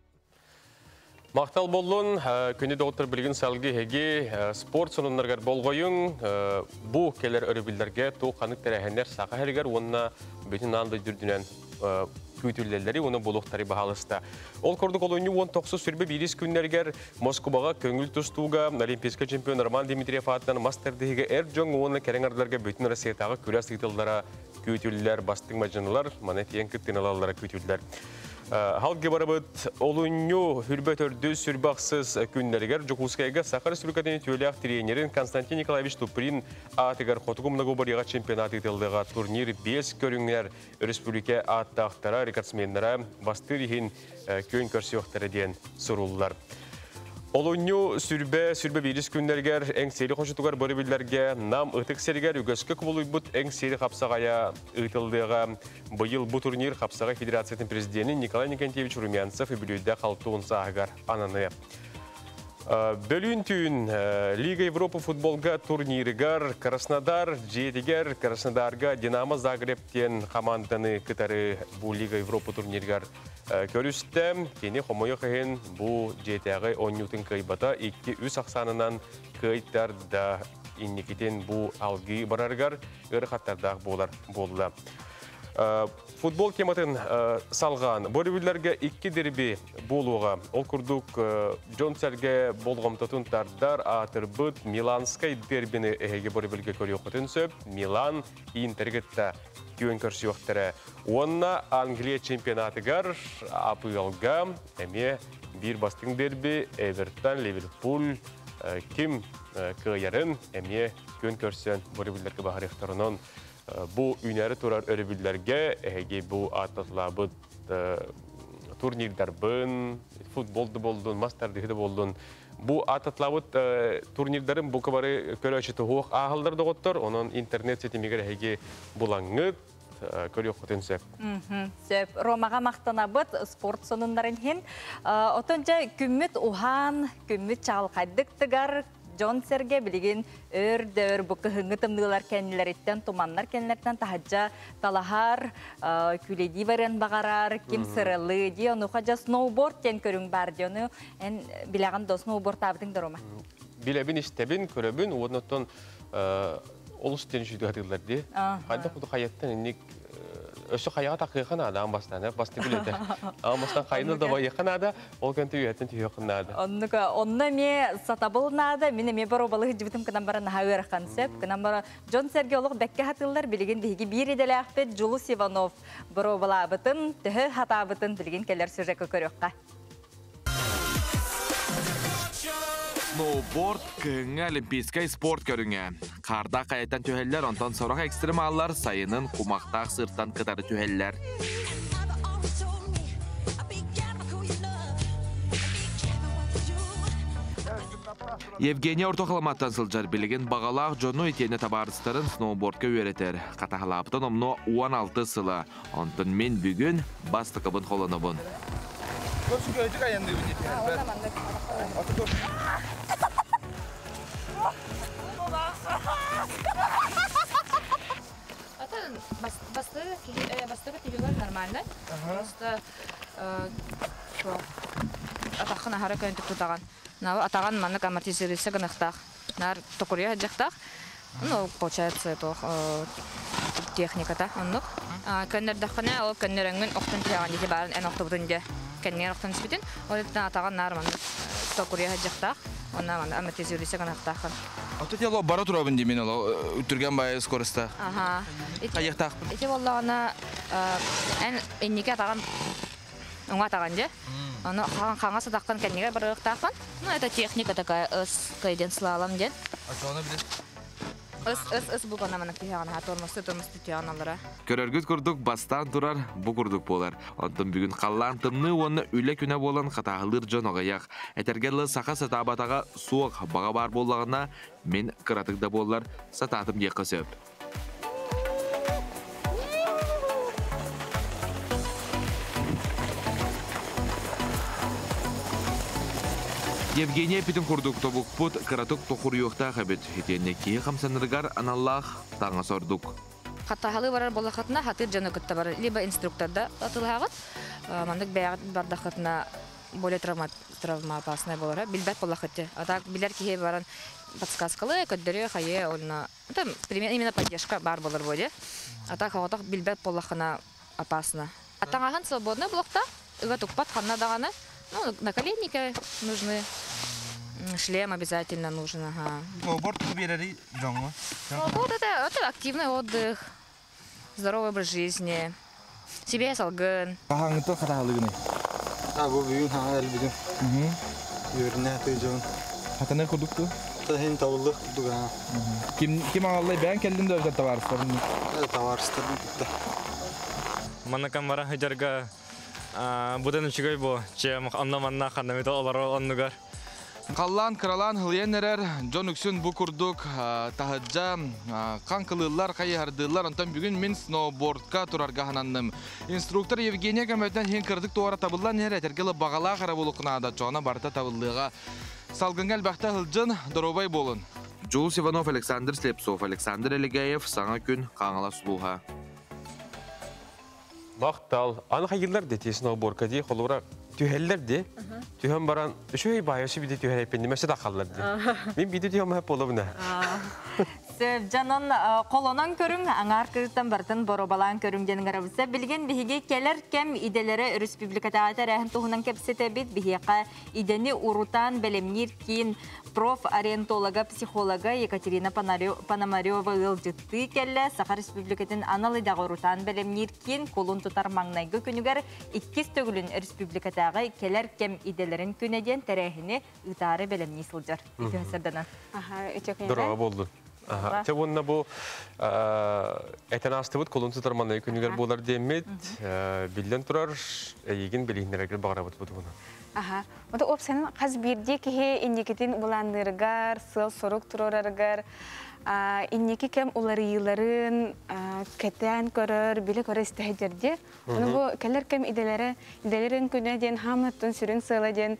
Мақтал болуын, күні доғыттар білген салғы хеге спорт сонынларғар болғойын, бұ келер өрібілдерге тоқ қанық тәрәхендер сақа әргер, онына бүтін аңды дүрдінен күйтілдерлері, оны болуқтары бағалысты. Ол көрдік олыны он тоғыз сүрбе бирис күннергер Москваға көңіл тұстуға Олимпийска чемпион Роман Дмитриев аттан мастердігі әр жоң оны кәріңардарға бүтін Россиятағы күрәс ұйтылдара күйтілдер, бастың мәжінылар, манет ең күттен алалары күйтілдер. Халғы барабыт олуыню хүрбет өрді сүрбақсыз күннергер Жокускайға Сахар Республикатыны төліяқ тренерин Константин Николаевич Туприн атығар Хотугумнагу барыға чемпионат етілдіға турнир бес көріңер республика аттақтара рекордсмендері бастырихин көн көрсіоқтары ден сұрулылар. Олуыню сүрбе сүрбе бирис күннергер әңсері қошытуғар бөрібілдерге нам ұтық сергер үгіскі күбілуй бұт әңсері қапсағая ұтылдыға бұйыл бұ турнир қапсаға Федерациятын президенті Николай Никентьевич Румянцев үбілуйді қалтуын сағығар ананы. Бөлін түйін Лига Европа футболға турнирігар Краснодар, жетігер Краснодарға Динамо Загрептен команданы кітары бұл Лига Европа турнирігар көрісті. Кені қомойы қиын бұл жетіғі он нютын қайбата екі үс ақсанынан қайттар да иннекетен бұл алғы барарғар ұры қаттардағы болар болды. Футбол тематын салған бөрібілерге екі дербі болуға. Ол күрдік Джон Сәрге болғымтатын тардар атырбыт Миланскай дербіні әйге бөрібілге көрі оқытын сөп. Милан Интергетті күйін көрсі оқтары. Онна Англия чемпионатығар апығалға әме бір бастың дербі Эвертон, Ливерпуль, кім күйерін әме күйін көрсен бөрібілерге бағарықтарынан Бу үнәрі турар өрібілдерге, әге бу ататлабыт турнирдар бін, футболды болдun, мастардығы болдun. Бу ататлабыт турнирдарын бұ кабары көрі тұғық ағылдарды ғоттыр, оның интернет сетімегер әге бұлаңғыт, көрі оқытын сөп. Сөп, Ромаға мақтанабыт спорт сонындарын хен. Отынша күмміт ұхан, күмміт чағылқайдықтығар, Джон Серге білген өр-дөр бұқы ғыңы тымдығылар кәнілереттен, туманлар кәнілерттен тахаджа талахар, күледі барен бағарар, кем сырылы де, оны қажа сноуборд тен көрің бар де, оны білеген до сноуборд табытың да, Рома? Білебін істебін, көребін, оныттан олыс тен жүйді ғадығылар де. Қайда құды қаяттан енек өсі қаяға тақиған ада амбастан, басты біледі. Амбастан қайны да байықын ада, ол көнті үйеттен түйеқын ада. Онны ме сатабылын ада, мені ме бар обалы жібітім кінан бара наға өріқан сөп. Кінан бара Джон Серге олық бәкке хатылдар білген дейгі бір еделі ақпет Жулус Иванов бар обалы абытын, түхі хата абытын білген келер сюжекі көріққа. Сноуборд кыңы олимпийскай спорт көріңе. Қарда қайттан түйелер, онтан сорақ экстремаллар сайының құмақтақ сырттан кытары түйелер. Евгения ортоқаламаттан сылжар білеген бағалақ жону етені табарыстарын сноубордқа өретер. Қатағылаптан омно он алты сылы. Онтын мен бүгін басты қабын қоланабын. Бастығы тегелер нормально. Просто атақын ахара көйінтік тұтаған. Атаған манық амортизируется гынықтақ. Нар токурия жақтақ. Ну, получается, это техника-то. Көннердіқіне, ол көннеріңін оқтын теган деке барын ән оқты бұдынде. Көннер оқтын түспетін. Ол атаған нар манық токурия жақтақ. Онна манық амортизируется гынықтақын. Аты тело бара турабын деймен ол үттірген бай скорыста. Ага. Қайықтақ. Эти боллағына ән эннеке атаған оңа атаған же. Оны қаңа садаққан кәнеге бір ықтаққан. Ну, это техника такая, ыс көйден слалам ден. Аты білес? Ыс бұғана манық тегіғана, тормысты тормысты тегіған алыра. Көрергіт күрдік бастан тұрар, бұ күрдік болар. Онтын бүгін қаллан тымны оны үлі күні болан қатағылыр жон оғаяқ. Әтергелі сақа сатабатаға суық баға бар болағына мен қыратықда болар сататым еқі сөп. Евгения Питин курдук тобук пут кыратук тохур юхта хабит. Хитенне кие хамсаныргар аналлах таңа сордук. Хаттахалы барар болақатына хатыр жаны күтті бар. Либо инструкторда атылағыт, мандық бәғат бардақатына более травма опасная болара. Билбәт болақатты. Атак билер кие баран подсказкалы, көддері хае олна. Там именно поддержка бар болар боде. Атак хаватақ билбәт болақына опасно. Атаңағын свободный блокта, үгі тұқпат қанна дағаны. Ну, наколенники нужны, шлем обязательно нужен. Ага. Сноуборд куберери джонго. Сноуборд это, это активный отдых, здоровый образ жизни, себе салгын. Ага, то харалы гыны. А, бу бүгүн хаңа эл бүгүн. Мм. Юрна тыжон. Хатаны кудукту? Тахин тавлык дуга. Ким ким аллай бән келдин да өзгә товарыстарын. Товарыстарын битте. Мана камера хәҗәргә Буден үчігөй бу, чем анна-манна қандаметі олары оннугар. Қаллан, қыралан, ғылиеннерер, жон үксін бұ күрдік, тахыджа, қан қылылар, қайы ардылар, онтан бүгін мен сноубордқа тұрарға ғананным. Инструктор Евгения көмөтен хен кырдык туара табыллан нер әтергелі бағала қара болуқынада, жоғына барта табылдыға. Салғынгал бақта ғылжын, дұробай болын. Джулс Иванов, Александр Слепцов, Александр Элегеев, саңа күн қаңала сұлуға. Мақтал, аны қайылар деті сноубордқа дей, қолуыра түйелер де, түйен баран, үшөй байысы биде түйен әйпендемесі дақалар де. Мен биде түйен мәп болуына. Жанан қолонан көрің, аңар кырыттан бартын боробалан көрің денің арабысы. Білген біхеге келер кәм иделері республикатағаты рәхін тұғынан кәпсеті бет біхеқа идені урутан бәлемнер кейін проф-ориентолога, психолога Екатерина Пономарева ғылжытты келі. Сақа республикатын аналыдағы урутан бәлемнер кейін қолын тұтар маңнайғы күнігер иккіз төгілін республикатағы келер кәм иделерін күнеден тәрәхіне ұтары бәлемнер сылжар. Үті ғасырданан. Дұрағы болды. Те онна бу этен астыбыт колун тутарманай күнүгөр болар демет билден турар эгин билинерге багарабыт бу буну. Аха. Ота опсенин каз бирде кихе инникетин буландыргар, сыл сорук турараргар, инники кем уларыйларын кетен көрөр, биле көрө истехедерде. Ону бу келер кем иделери, иделерин күнөден хаматтын сүрүн сыладен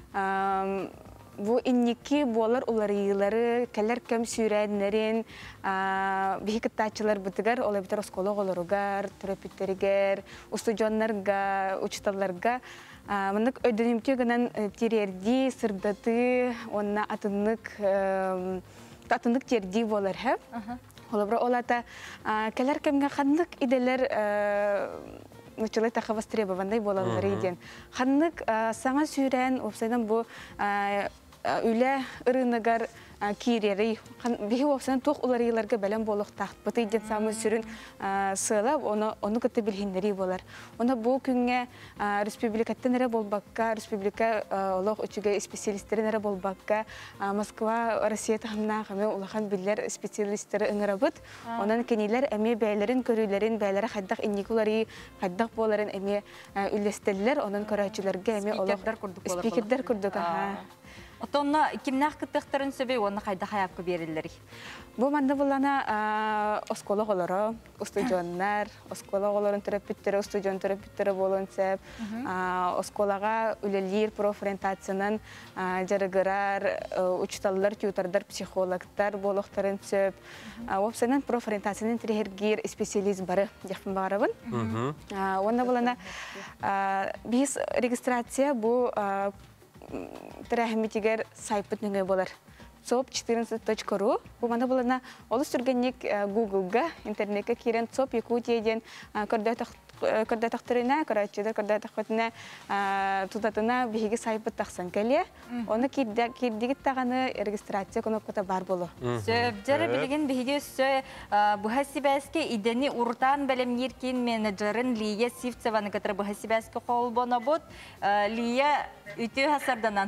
Бу инники болар уларыйлары, келер кем сүйрәдінерін, бейкіттачылар бұтығар, олай бітер осколог оларугар, терапевтерігер, устуджонларға, учиталларға. Мындық өйдөнімте гынан терерді, сырдаты, онна атынлық, атынлық терді болар хэп. Олабра олата келер кемге қандық иделер Началай тақа востребовандай болалары еден. Ханнык саңа сүйрән, опсайдан бұл үлі ұрынығар кирери. Бихи опсайдан тоқ уларыйларға бәлем болуq тақт. Бұты еден самы сүрін сылап, оны күтті білхіндері болар. Оны бұл күнге республикаттан әрі болбаққа, республика олық үчіге специалисттері әрі болбаққа, Москва, Россия тағымна қаме улақан білер специалисттері ұңыра бұд. Онан кенелер әме бәйлерін, көрілерін, бәйлері қайдақ инникулары, қайдақ боларын әме үлестелілер, онан көрәчілерге әме олық спикердер күрдік. Отонна кимнах кыттыктарын сөбей, оны қайда қаяпқы берілдері? Бұл манда бұлана оскола қолары, устудионнар, оскола қоларын терапевттері, устудион терапевттері болуын сәп, осколаға үлелер профориентацияның жарығырар, учталылар, тютардар, психологтар болуқтарын сөп. Опсайнан профориентацияның тірегер специалист бары жақпын бағарабын. Онда бұлана біз регистрация бұл тірәхіметігер сайпыт нүңе болар. соп четырнадцать точка ру. Бұл манда бұлана олы сүргеннік Google-га, интернетке керен соп Якутияден көрді тақтырына, көрәтчедер көрді тақтырына тұтатына бейгі сайпыт тақсан кәле. Оны кердегіт тағаны регистрация кнопката бар болу. Сөп, жары білген бейгі сө бұхасибәске идені ұртан бәлем еркен менеджерін Лия Сивцеваны кәтір бұхасибәске қол бұна бұд. Лия үті хасарданан.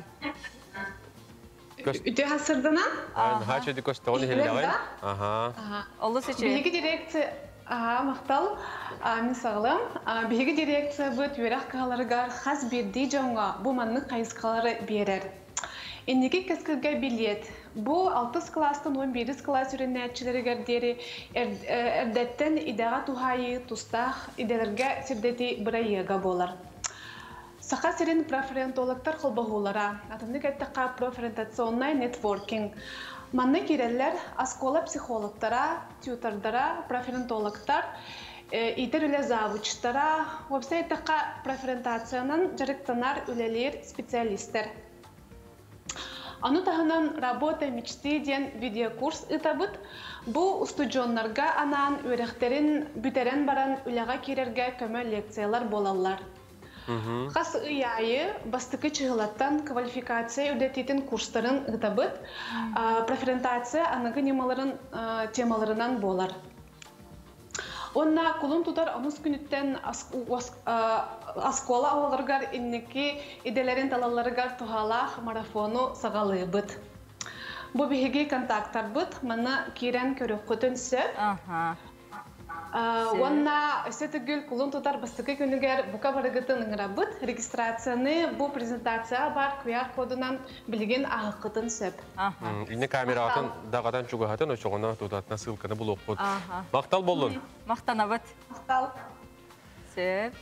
Үте хасырдынан? Хачы ді көстіғын хелдағай? Олы сөчі? Бейгі дирекция мақтал, мен сағылым. Бейгі дирекция бұд өрақ қағаларығар қаз бердей жоңға бұманның қайысқалары берер. Енеге кәскілге билет. Бұл алтыс кластың он бес класс үріне әтчілері гәрдері әрдеттен идаға тухайы, тұстақ, иделерге сірдеті бірайыға болар. Сақа сирен профориентологтар қолбағулара, атымдық әттіқа профориентационный нетворкинг. Манны керелер аскола психологтара, тютардара, профориентологтар, итер үлі завучтара, вебсайт әттіқа профориентацияның жарықтанар үлелер специалистер. Аны тағынан работа мечты ден видеокурс ұтабыд. Бұл студионларға анан өректерін бүтерен баран үліға керерге көмі лекциялар болалар. Қас ұяйы бастықы чығылаттан квалификация үдететін курстарын ұтабыд, профориентация анығы немаларын темаларынан болар. Онна құлын тұтар аныз күніттен аскола ауыларғар иннеки иделерін талаларығар тұғалақ марафону сағалы бұд. Бұл бігеге контакттар бұд, мұны керен көріп құтын сөп. Онна өсетігіл құлын тұтар бастықы күнігер бұқа барығытын ұңыра бұд, регистрацияны бұл презентация бар көяр кодынан білген ағы құтын сөп. Ине камерағатын дағадан чуғағатын өшоғына тұтатына сылқыны бұл оқыд. Мақтал болын? Мақтана бұд. Мақтал. Сөп.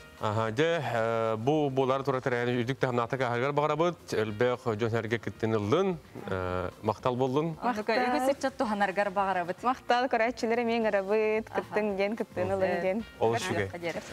Бұл болар тұратыр әне үдік тағынатық ағығар бағара бұд, әлбәқ жөнәрге күттен ұлын, мақтал болын? Үгі сүтчат тұғанарғар бағара бұд. Мақтал көрәтшілері мен ғара бұд, күттін ген, күттін ұлын ген. Ол үшіге.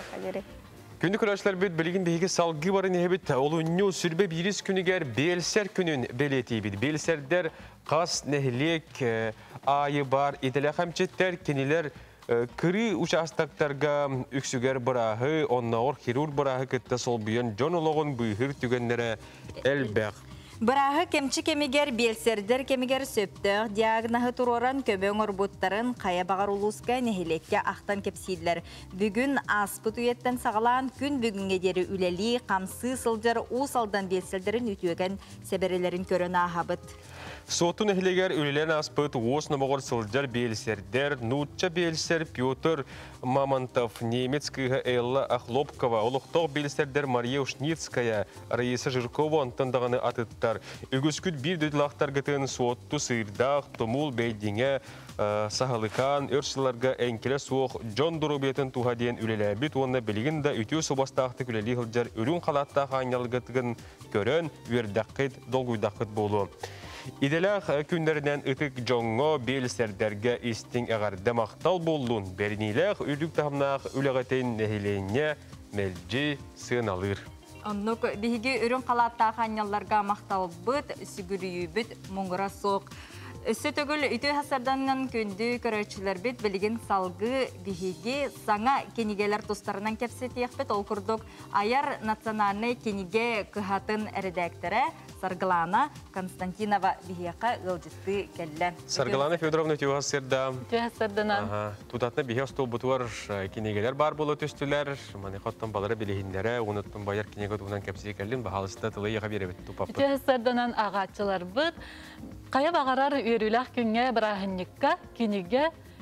Күнді көрәшілер бұд, білген бейгі салғы барын ебіт, ол үнні сүрбе біріс күнігер белсер күнін белеті бід. Белсердер қас нәхілек айы бар, етілі қамчеттер, кенелер Кыры участактарға үксігер бұрағы, оннауыр хирург бұрағы күтті сол бұйын жон олығын бұйғыр түгенлері әлбәқ. Бұрағы кемчі кемігер белсердер кемігер сөптіғ, диагнағы тұроран көбең орбуттарын қая бағар ұлысқа нехелекке ақтан кепсейділер. Бүгін аспыт үйеттен сағалан күн бүгінге дері үлелі, қамсы сылжар ұсалдан белсердерін үтіген сәберелерін көрін ағабыт. Сотун эхлегер үлелен аспыт оос номогор сылжар белсердер, нутча белсер Петр Мамонтов, немецкіға Элла Ахлопкова, олықтық белсердер Мария Ушницкая, Раиса Жиркова антындағаны атыттар. Үгіскүт бір дөйлақтар гітін сотту сырдақ, томул бәйдіңе, сағалықан, өрсілерге әңкелі соқ, Джон Дұрубетін туға дейін үлеләбіт, онына білігін да үтеу собастақты күлелі ғылжар үрін қалаттағы айналғытығын көрін, өрдаққыт, долгуйдаққыт болу. Иделах күндерінен ұтық жоңғы белсердерге істің әғарды мақтал болуын, беріниләқ үлік тағымнақ үліғатен нәхиленне мәлжі сығыналыр. Оннық бігі үрін қалаттағы аняларға мақтал бұд, сүгірі бүд, мұңғыра соқ. Өсі түгіл үті хасарданнан күнді көрәтшілер бет білген салғы бігі саңа кенігелер тұстарынан кепсетек бет ол күрдік аяр национальный кениге күхатын редакторы Саргалана Константинова бігеқа ғылжысты кәлі. Саргалана Федоровна үті хасарда. Үті хасарданан. Тұтатына бігі ұстол бұтуар кенегелер бар болу түстілер. Маны қоттан балары білігіндері, оныттың байар кенеге тұғынан кепсетек кәлін бағалысында тылы еға беребет тұпапты. Үті хасарданан ағатшылар бұд. Қая бағарар үйрілақ күнге бірағынникка, кенеге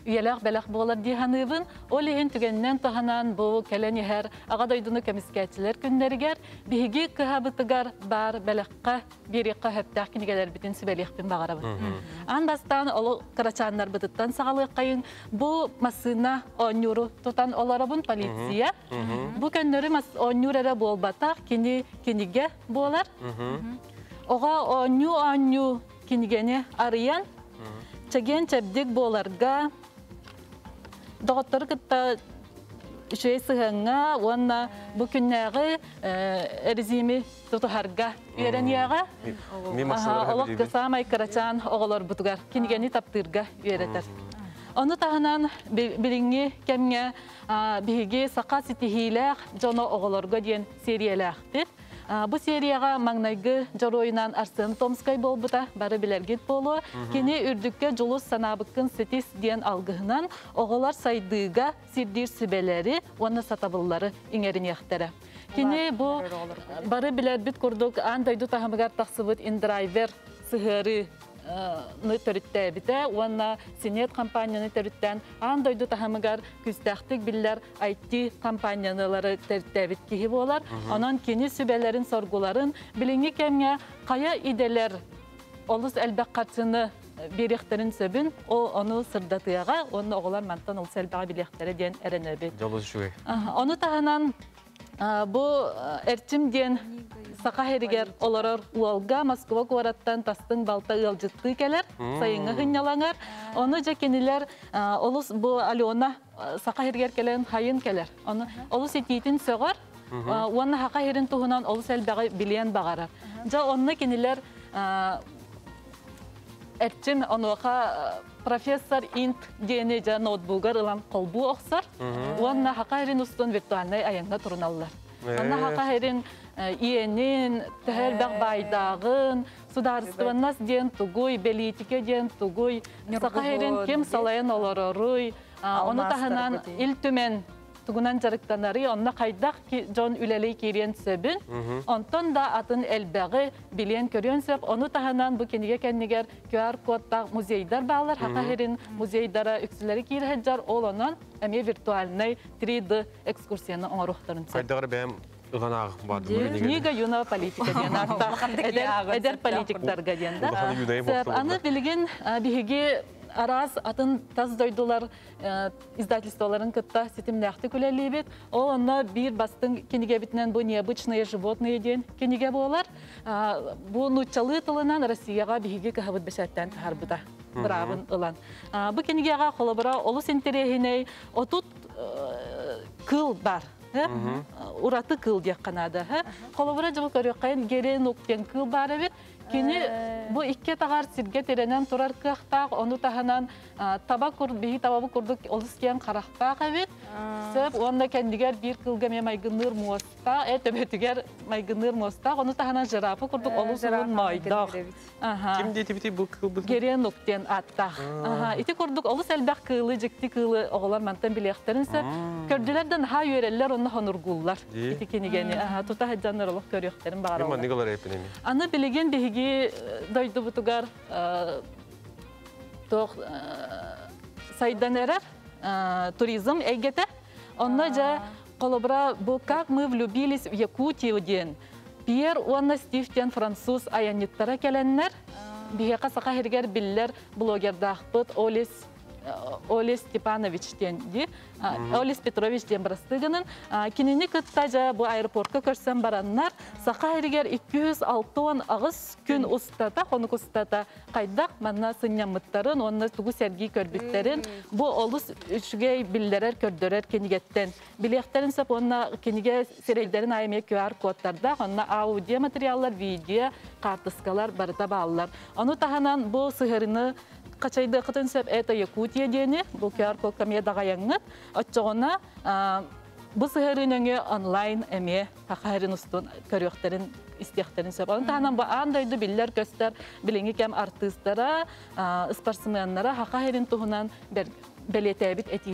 üyeler belak bolar dihanıbın. O lihin tügenden tahanan bu kelen yeher ağa doydunu kemisketçiler günleriger. Bihigi kıhabıtıgar bar belakka biri kıhaptaq kinigeler bitin sibeliyakpin bağarabın. An bastan olu kıraçanlar bıtıttan sağlık kayın. Bu masına onyuru tutan olarabın polisiya. Bu könleri onyurere bol batak kini kinige bolar. Oğa onyu onyu kinigeni arayan. Çegen çebdik bolarga doktor kıtta şey sıhanga wana bu günleri erzimi tutuharga üyeren yağa Allah kısamay kıraçan oğlar butugar kinigeni taptırga üyereter. Onu tahanan biringi kemge bihigi sakasitihiler jono oğlarga diyen seriyelerdir. Bu seriyaga magnaygı joroyunan Arsen Tomskay bolbuta bari bilergit bolu. Kini ürdükke julus sanabıkkın setis diyen algıhınan oğular saydıga sirdir sibeleri wana satabılları ingerin yaktere. Kini bu bari bilerbit kurduk andaydu tahamıgar taksıbıt indriver sıhırı nötörütte bite, wana sinet kampanyanı törütten andaydu tahamıgar küstahtık biller I T kampanyaları törütte bit kihi bolar. Onun kini sübelerin sorguların bilingi kemge kaya ideler olus elbek kartını birikterin söbün, o onu sırdatıyaga, onu oğular mantan olus elbek biriktere diyen erenöbet. Onu tahanan bu erçim diyen Saka heriger olarar Uolga Moskva kuarattan tastın balta ılcıttığı keler, sayıngı hınyalanır. Onu jekeniler olus bu Aliona Saka heriger kelen hayın keler. Onu olus etitin söğür, onu haka herin tuhunan olus elbeği bilen bağarar. Ja onu keniler erçim onuqa professor int diyene ja notebookar ılan kolbu oxsar. Onu haka herin ustun virtualnay ayanga turunallar. Onu haka herin иенин тәһәрбәк байдагын сударствоннас ден тугуй белитике ден тугуй сакаһерин кем салайын олороруй оны таһанан ил төмен тугунан жарыктанары онна кайдак жон үлелей кирен сөбүн онтон да атын элбәге билен көрөн сөп оны таһанан бу кенеге кеннигер Q R кодта музейдар баалар хакаһерин музейдара үксүләре кирһәҗәр олонан эме виртуальный три D экскурсияны оңорухтарын кайдагыр бәм Ганах бады. Книга юна политика диян атта. Эдер политиктарга диян да. Аны билген биһиги арас атын таз дойдулар издательстволарын кытта сетимнәхти күләлибет. Ол онна бир бастың книге битнән бу необычные животные диян книге болар. Бу нучалы тылынан Россияга биһиги кахабыт бешәттән харбыда. Бравын ылан. Бу книгага холобра олус интерехиней отут кыл бар. Уратı kıl diye kanada. Kolabora cıvı körüyor kayın geri nokten kıl bari bir. Kini bu iki tağar sirge terenen turar kıhtaq, onu tahanan taba kurd, bihi tababı kurduk oluşken karahtaq evet. Sep onda kendiger bir kılga me maygınır muasta, et öbetiger maygınır muasta, onu tahanan jirafı kurduk oluşun maydaq. Kim diye tibiti bu kıl bu? Geri nokten attaq. İti kurduk olus elbek kılı, jikti kılı oğular mantan bilekterin sep. Kördülerden ha yöreller onu honurgullar. İti kini geni. Tuta heccanlar oluk körüyekterin bağır oğlar. Ne kadar yapın emi? Anı bilegen bihi daydı butugar toq saydan erer туризм эгете. Оннажа колобра бу как мы влюбились в Якутию ден. Пьер Уанна Стивтен француз аяниттара келеннер. Бихека сакахиргер биллер блогердахпыт Олес Олес Степанович ден ди. Олес Петрович ден брастыгынын. Кинини кыттажа бу аэропортка көрсем бараннар. Сакахиргер iki yüz altı агыс күн устата, хонук устата кайдак манна сыннямыттарын, онна тугу серги көрбүттерин. Бу олус үчүгей биллерер көрдөрөр кенигеттен. Билekтерин сап онна кениге серейдерин айме Q R кодтарда, онна аудио материаллар, видео, картыскалар барыта баалар. Ону таханан бу сыгырыны Качайды кытын сеп это Якутия дени, бу Q R код камия дагаяңыт. Отчогона бу сыгырыныңы онлайн эме тахарин устун көрөктерин истехтерин сеп. Аны таханан бу андайды биллер көстөр, билинги кем артисттара, спортсменнара хакахерин тухунан белетебит этилере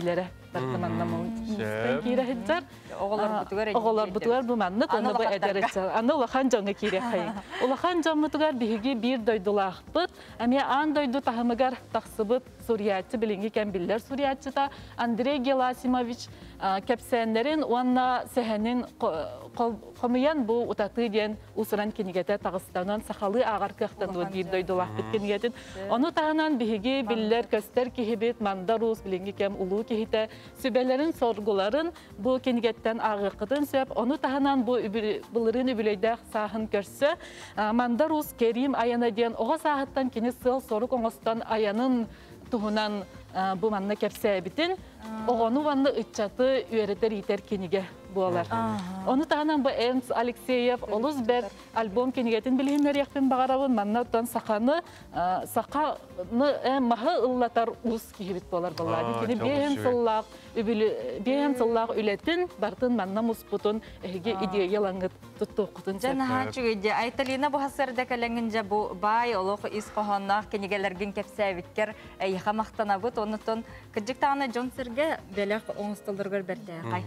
Барты манна мустан кире хиджар. Оголор бутугар. Оголор бутугар бу маннык оны бу эдеречер. Аны улахан жоңга кире хай. Улахан жоңмутугар биһиги бир дойдулахпыт. Ами ан дойду тахымыгар тахсыбыт Сурьячы билинги кем биллер Сурьячыта Андрей Геласимович кепсенлерин уанна сехенин комуян бу утаты ден усуран кинигете Тагыстанан сахалы агар кыхтан бир дойдулахпыт кинигетин. Оны таханан биһиги биллер көстер кихибит мандарус билинги кем улуу кихите сүбелерин соргуларын бу кинигеттен агыркытын сөп. Оны таханан бу былырын үбүлөйдө сахын көрсө мандарус Керим аяна ден ого сахаттан кини сыл сорук оңостан аянын туһунан бу манна кепсе битин огону ванны ыччаты үеретер итер киниге буалар. Оны таханан бу Энс Алексеев Олузбек альбом кинигетин билимер яктын багарабын маннаттан саканы саканы махы ыллатар ус кибит болар баллады. Кини бен сыллак үбүлү бен сыллак үлетин бартын манна муспутун эге идеялаңыт туттукутун. Жана хачуге айталина бу хасырда калангынжа бу бай олох искохоннак кинигелерген кепсе биткер яха мактанабыт онутон кыжыктагына Джонсерге белек оңстолдоргор берде кай.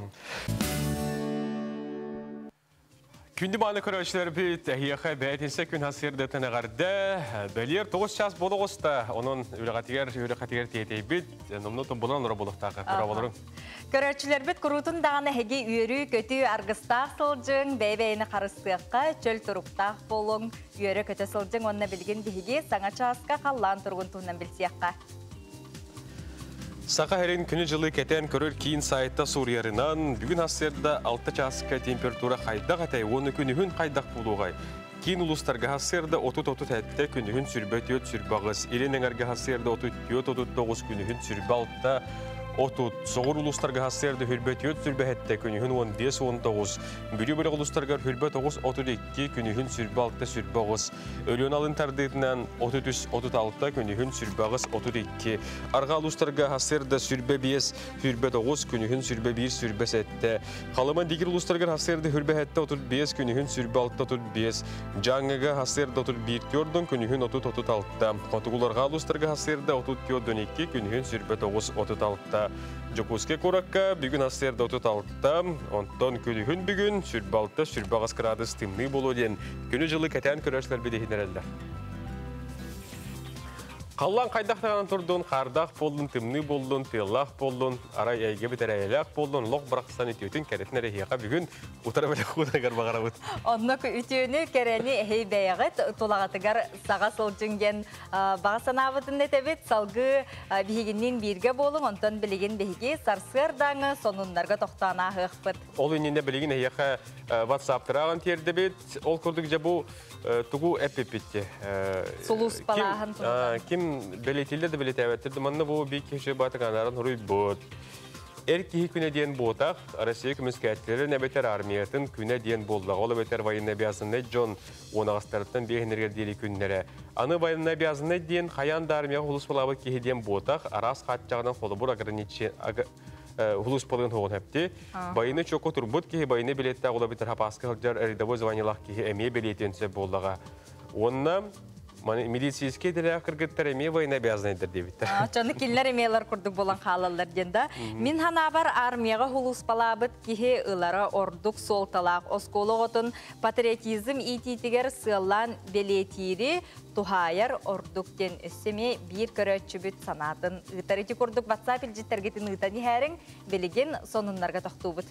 Күнді маны көрәшілер бейт, әйеқі бәйтінсе күн хасырды тәнәғарды. Бәлер тоғыз час болы қоста, оның үріғатигер, үріғатигер тейетей бейт, номнотын бұлан ұра болықтағы құра болырың. Көрәшілер бейт құрутын дағаны әге үйері көті арғыстақ сылжың, бәйбәйіні қарыстыққа, чөл тұрықтақ болың, үйері көті сылжың, онына білген бейге саңа часқа қаллан тұрғын туынан білсияққа. Сақа әрін күні жылы кәтен көрір кейін сайытта Сурьярынан бүгін асырда алты часқа температура қайдақ әтәй, оны күнігін қайдақ болуғай. Кейін ұлыстарға асырда отыз-отыз әтті күнігін сүрбәт өт сүрбағыз. Еленің әрге асырда отыз-отыз тоғыз күнігін сүрбалта отут. Соғыр ұлыстарға асырда хүрбәт өт сүрбәтті күнігін он бес он тоғыз. Бүрі бөлі ұлыстарға хүрбәт тоғыз отыз екі күнігін сүрбалта сүрбағыз. Өлен алын тардығынан отыз үш отыз алты күнігін сүрбағыз отыз екі. Арға ұлыстарға асырда сүрбә бес хүрбә тоғыз күнігін сүрбә бір сүрбә сәтті. Қалыман дегір ұлыстарға асырда хүрбәтті отыз бес күнігін сүрбалта отыз бес. Жаңыға асырда отыз бір көрдің күнігін отыз отыз алты. Қотығыларға ұлыстарға асырда отыз төрт екі күнігін сүрбә тоғыз отыз алты. Жокуске коракка бүгін асырда отыз алты, онтон күнігін бүгін сүрбалты сүрбағыз градус тымны болу ден күні жылы кәтен көрәшілер бедехінер әлдер. Қаллан қайдақтағанын тұрдың, қардақ болдың, тымны болдың, тыллақ болдың, арай әйге бітер әйеләқ болдың, лоқ бірақстан етеудің кәретін әрейеға бүгін ұтара бәлі құдағар бағарабыд. Оннық ütüünü кәрәні әй бәйіғіт тұлағатығар саға сылжыңген бағасан абыдың әтәбет салғы бейгіннен бірге болың, онтан білеген бейге сарсырдаңы сонынларға тоқтана ғықпыд. Ол үнінде білеген әйеға ватсаптыраған терді бет, ол көрдік жа бұл тугу эпипетти. Сулус балахан турда. Ким белетилде де белете әвәттерді, манны бұл бей кеше батығанарын ұруй бұд. Әр кейі күне дейін бұтақ, Россия күміскәттері нәбетер армиятын күне дейін болдақ. Олы бетер вайынна биясынны Джон онағыстарыттан бейгінерге дейі күннері. Аны вайынна биясынны дейін қаянда армияға ұлыс балабы кейі дейін бұтақ, арас қатчағынан қолы бұр Хулус полын хоғын әпті. Байыны чоқы тұрбұт кейі байыны билетті ола бітір хапасқы ғылжар әридавой званилақ кейі әме билетенсе болдыға. Онна медицинский дәрі қырғыттар әме байына бәзінайдыр дебіттір. Чаны келілер әмейлер күрдік болан қалалар денді. Мен ханабар армияға хулус балабыт кейі ұлары ордық солталақ. Осколы ғытын патриотизм ититігер сылан белетері тухайар ордуктен өссеме бір көрөтчү бүт санатын. Үтарыты күрдік WhatsApp илжеттергетін ұтаны әрің білеген сонынларға тоқту бұд.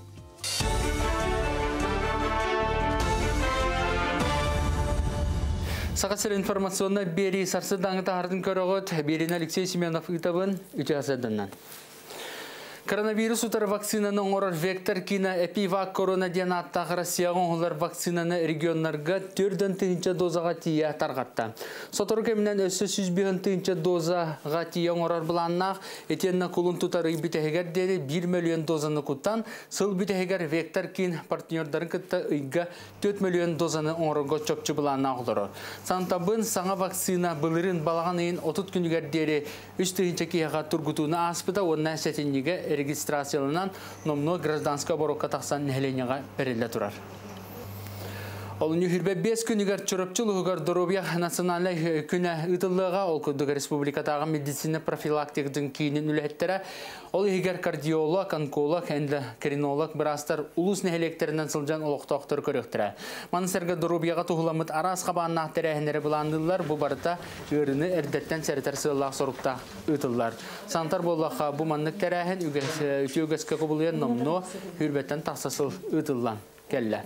Сақасыр информационна бері сарсы даңыта ардың көріғыт Берин Алексей Семенов ұйтабын үті асадынан. Коронавирус утар вакцинаны оңорор вектор кина эпивак корона ден аттағы Россияғын олар вакцинаны регионларға төрден тыйынча дозаға тия тарғатта. Сотору кемінен өсі сүзбеген тыйынча дозаға тия оңорор бұланнақ, етенна кулын тұтары бітәхегер деді бір миллион дозаны құттан, сыл бітәхегер вектор кин партнердарын күтті ұйға төрт миллион дозаны оңорорға чөпчі бұланнақ олары. Сантабын саңа вакцина бұлырын балаған ең отыз күнігер дері үш тыйынча кияға тұргутуына аспыда онна сәтінніге регистрациялынан номно гражданска борокка тақсан нәхленеға берілі тұрар. Олуну хүрбе бес күнігер чұрыпчылығығар Доробия национальный күні ұтылыға ол күндігі республикатағы медицина профилактикдің кейінін үлеттері. Ол егер кардиолог, онколог, эндокринолог бірастар улус нәхелектерінен сылжан олықтақтыр көріктірі. Манысырға Доробияға тұғыламыд арас қабаннақ тәрәхінері бұландылар, бұл барыта өріні әрдеттен сәрітер сыллақ сорықта ұтылар. Сантар болаққа бұл маннық тәрәхін үті өгеске құбылыен номно хүрбеттен тақсасыл ұтылан келі.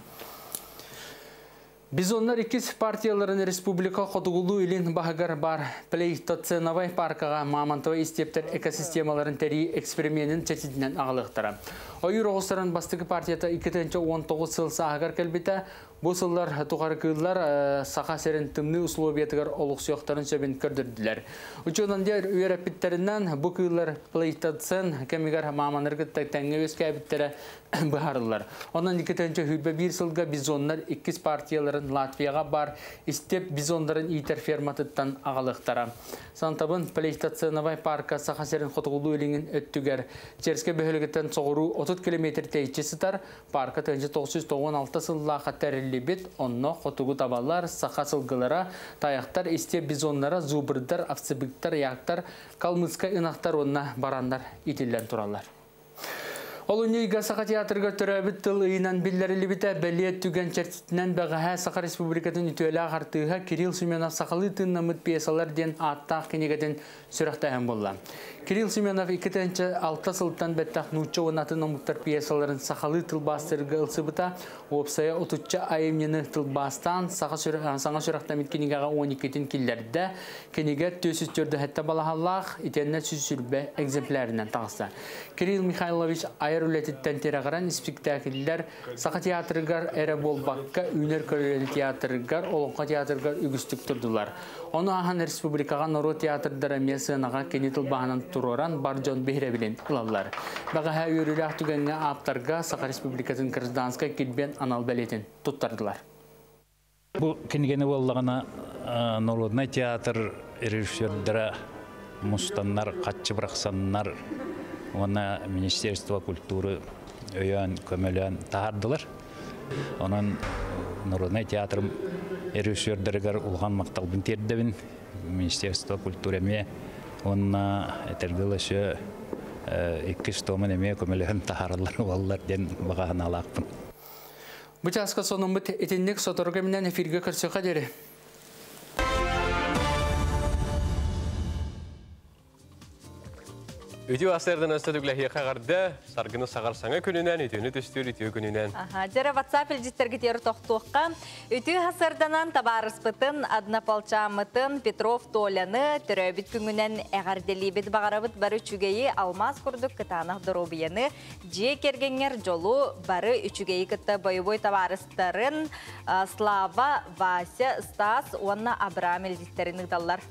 Biz onlar ikiz partiyaların Respublika Qotugulu ilin bahagар бар Pleistocenovoy parkaga Mamantova istepter ekosistemaların teri eksperimentin çeşidinden ağılıqtara. Oyur oğuzların bastıqı partiyata iki bin on toğuz yıl sağagar kelbite bu sıllar tuğarı kıllar sağa serin tımны условиятыгар олықсuyaqtарын söbін kördürdüler. Uçuğundan diğer üyerepitterinden bu kıllar Pleistocen kemigar Mamanırgıtta tenge öz käbittere baharlılar. Ondan iki bin hübbe bir sılga biz onlar ikiz partiyaların Latviyaga bar istep biz onların iter fermatıttan ağılıqtara. Santabın Pleistocenovoy parka sağa serin Qotugulu ilinin öttüger Çerske böhülgitten soğuru otuz kilometr teyçi sıtar. Parka bin dokuz yüz on altı sıllaqa tәрілібет, онно Qotugu taballar, sağa sılgılara, tayaqtar, istep biz onlara zubırдар, afsibiktar, yaqtar, kalmıska ınaqtar onna baranlar itillen turallar. Olunyiga Saqa teatrga törəbit tıl ıyınan billerili bite beliyet tügen çerçitinden bəğəhə Saqa Respublikatın ütüələ ağartığa Kiril Semyonov Saqalı tınlamıt piyesalar den attaq kenegeden sürəxtəhəm bolla. Kiril Semyonov iki bin altı sıltan bəttaq Nuçça onatın amıqtar piyesaların Saqalı tılbastırgı ılsıbıta opsaya otuzca ayımyeni tılbastan Saqa sürəxtəmit kenegağa on iki killerde keneget tösüz tördü hətta balahallaq itennet süsürbə egzemplərindən tağısa. Kiril Mikhailovich ayar ületitten teragaran spektakiller Saqa teatrgar ere bolbakka üner köreli teatrgar olonqa teatrgar ügüstük turdular. Onu ahan Respublikaga Noro teatrlara mesanaga kenitil bahanan turoran Barjon Behrebilen ılallar. Bağa yürülək tügenge aptarga Saqa Respublikasının Kırızdanska kilben anal beletin tuttardılar. Bu kenigene bollagana Народный театр режиссердері мұстаннар, қатшы бірақсаннар, оны Министерство культуры өйен, көмелен тағардылар. Онын Народный театрым режиссердерігер ұлған мақталбын тердебін Министерство культуры ме, оны әтергілі шө екі стомын еме көмелен тағардылар олар ден бағаған алақпын. Bu çaska sonun bu etinlik sotorgaminen efirge kırçıqa deri. Ütü asırdan östedükle qağarda sargını sağarsana gününen, ütünü tüstür ütü gününen. Jere WhatsApp ilcittergi teri toxtuqqa. Ütü hasırdanan tabarıspıtın, Adnapalçamıtın, Petrov Tolanı, töröbit gününen eğardelibet bağarabıt barı çügeyi almaz kurduk kıtanaq Dorobiyanı, je kergenger jolu barı üçügeyi kıtta boyboy tabarıstarın Slava, Vasya, Stas, onna Abram ilcitterini dallar.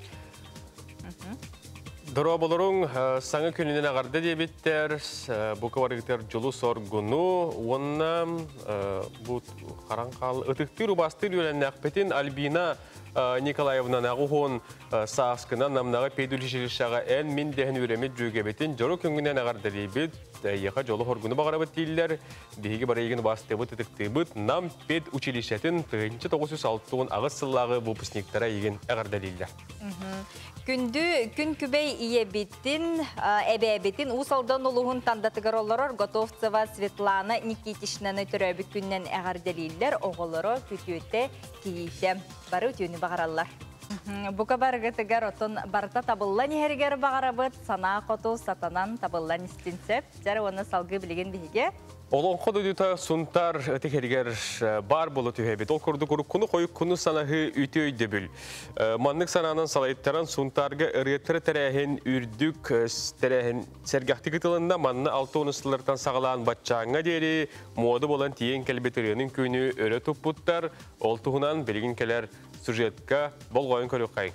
Dorobolorun sağı gününden ağarda debitler, bu kavarıklar jolu sorgunu, onna bu qaranqal ıtıqtır ubastır yölennek Albina Nikolayevna Nağuhon sağıskına namnağı peydülüşilişağa en min dehen üremet cügebetin jolu küngünden ağarda debit, yaqa jolu horgunu bağarabıt değiller, dehigi barayigin bastıbıt ıtıqtıbıt nam ped uçilişetin bin dokuz yüz altı ağız sıllağı bu pısniktara yigin ağarda değiller. Күндү күн күбей ие биттин, эбебитин усалдан улуғын тандаtıgar олорор Готовцева Светлана Никитишнаны төрөбі күннен әғарделейлер, оғылары күтүйетті кейейті. Бары өтіуіні бағаралар. Бұқа барғытыгар отын барта табыллан ехергер бағарабыт, сана қоту сатанан табыллан істінсеп, жары оны салғы білеген бейге. Олон qodu düta suntar ötekeriger bar bolu tühebet. Ol kurdu kuruk kunu koyuk kunu sanahı ütüy debül. Manlık sananın salayıttaran suntarga ırıtırı terehin ürdük terehin sergahti kıtılında manlı altı onuslardan sağlayan batçağına deri modu bolan tiyen kelbetiriyanın köyünü öre tupputtar. Oltuğunan belgin keler sujetka bol koyun körük kayın.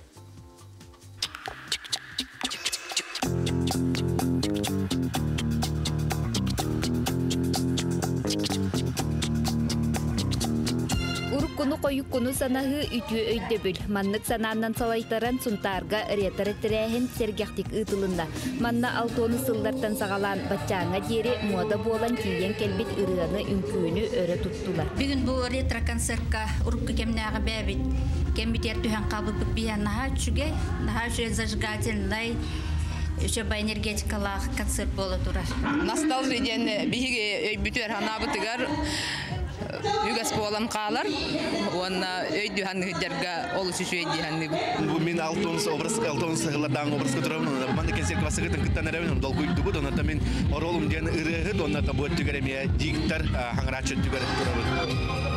қойық күні санағы үтіе өйдөбіл. Маннық сананнан салайтаран сұнтарға ретары-тірәхін сергектік ұтылында. Манна алтоны сыллартан сағалан батчаңа дері мода болан кейен келбет ұрығаны үнкүйіні өрі тұттылар. Бүгін бұл ретро-концертқа ұрыққы кемнағы бәбіт. Кембитер түйен қалбып биян наға үшіге, наға үші зажигательный еще по энергетикалах концерт было турар. Ностальжия ден биге бүтер ханабытыгар югас болан қалар. Онна өйді ханны хүддерге олыс үші өйді ханны. Бұл мен алтоныс образ, алтоныс ғылардан образға тұрауын. Маны кәсер квасығытын күттан әрәуін, дол көйді бұд. Онната мен оролым ден ұрығыд, онната бұд түгереме диктар хаңырачы түгерет тұрауын.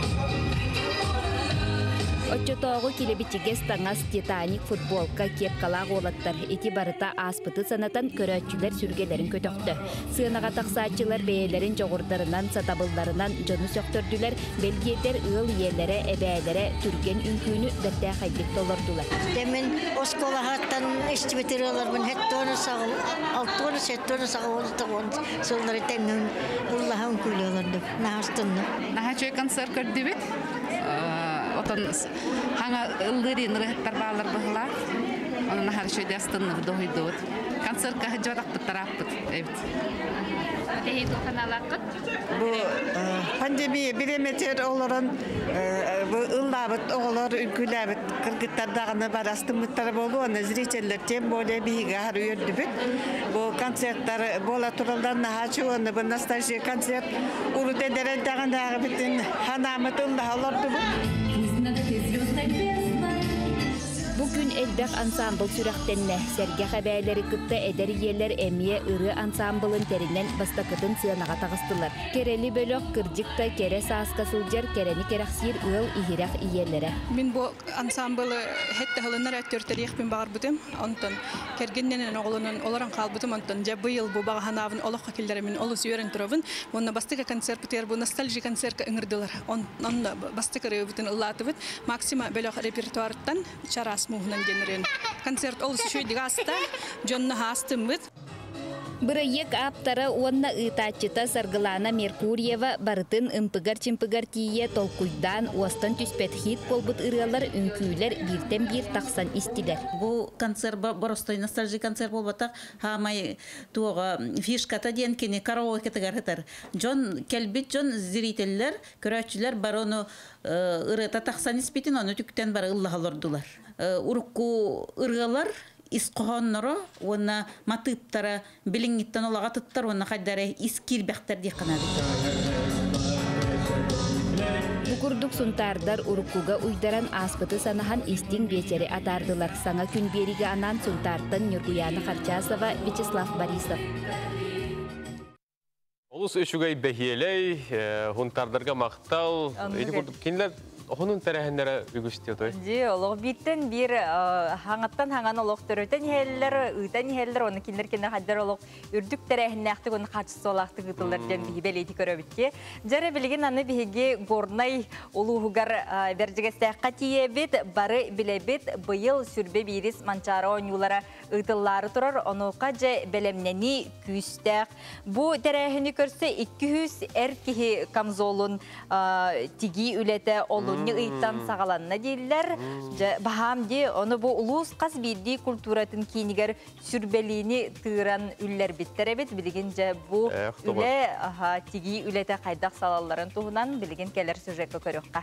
Отчетоғы келебичігес таңас Титаник футболка кепкалақ олаттар. Эти барыта аспыты санатан көрәтчілер сүргелерін көтөкті. Сынаға тақсатчылар бәйелерін жоғырдарынан, сатабылдарынан жоны сөқтірділер, белгетер ыл елері, әбәлері түрген үнкүйіні бәрді қайдек толырдылар. Демен осколағаттан эстібетер олармын хеттоны сағыл, алтоны сеттоны сағыл олыстығын солдары тәмнің ұллаға үнкүйлі оларды, нағыстынны. Наға чөй концерт көрді бет. Отон ханга ылдырин рыхтар балар быхла. Оны нахар шөйде астынны дойдот. Концертка хыджорак бытараппыт. Дейду каналақыт. Бұл пандемия биреметер оларын ыллабыт, оғылар үлкіләбіт, қырғыттардағыны бар астымыттары болу, оны зрителер тем более бейге ар үйірді біт. Бұл концерттар бола тұралдан нахачу, оны бұл ностальжия концерт ұры дедерендағындағы бітін ханамыт ылда оларды бұл. Бүгін әлбәқ ансамбл сүрәқтенне. Сәрге қабәлері күтті әдер елер әмие ұры ансамблын тәрінен бастақытын сыянаға тағыстылар. Керелі бөлік кірдікті кере саасқа сылжар, керені керақсир ұл ихирақ иелері. Мен бұл ансамблы хетті ғылынар әттөртәрек мен бағар бұдым. Онтан кергеннен оғылының оларан қал бұдым. Онтан жа бұйыл бұл баға ханавын олыққа келдері мен олы сүйерін тұрабын. Онна бастыға концерт бұтер, бұл ностальжи концертқа үңірділер. Онна бастыға рөй бұтын ұллаты бұд. Максима бөлік репертуарттан чарас муғынан генерен. Концерт олысы шөйдігі аста, жонны хастым бұд. Бұрайек аптары онна ұйтачыта Саргылана Меркурьева барытын ымпыгар-чымпыгар тие толкуйдан уастан түспет хит болбыт ыралар үнкүйлер биртен бир тақсан истилер. Бұл концерт боростой ностальжи концерт болбатақ хамай туға фишката ден кені караоке тігарытар. Жон келбет жон зрителлер, көрәтчілер барону ырыта тақсан испитин оны түктен бары ыллағалырдылар. Урукку ыргалар Исқоғаннары, оны матыптары, біліңіттен олаға тұттар, оны қайдары искир бәқтер де қанады. Бұқырдық сұнтардар ұрыққуға ұйдаран аспыты санахан истин бетері атардылар. Саңа күн берігі анан сұнтартын Нұргуяны Харчасова, Вячеслав Борисов. Олыс үшігай бәхиелей, ғынтардарға мақтал, кенілер Onun tərəhinlərə ügüstüyordu. Ди, олог биттен бир хаңаттан хаңан олог төрөтен хеллер, ыйтан хеллер, оны кинлер кине хаддар олог үрдүк tərəhinнәхти оны хачсы олакты гытылар ден бибелети көрөбитке. Жара билген аны биге горнай улугар бержигестәкка тиебит, бары билебит, быйыл сүрбе бирис манчара онюлара ытыллары турар, оны каже белемнени күстәк. Бу tərәхини көрсө эки жүз эркихи камзолун тиги үлете олу Иттан сағаланна дейлер. Бахам де, оны бұл ұлыс қас бейді культуратын кейінігер сүрбеліні тыыран үллер біттер әбет. Білген же бұл үлі тиги үлеті қайдақ салаларын туғынан білген келер сюжетті көріққа.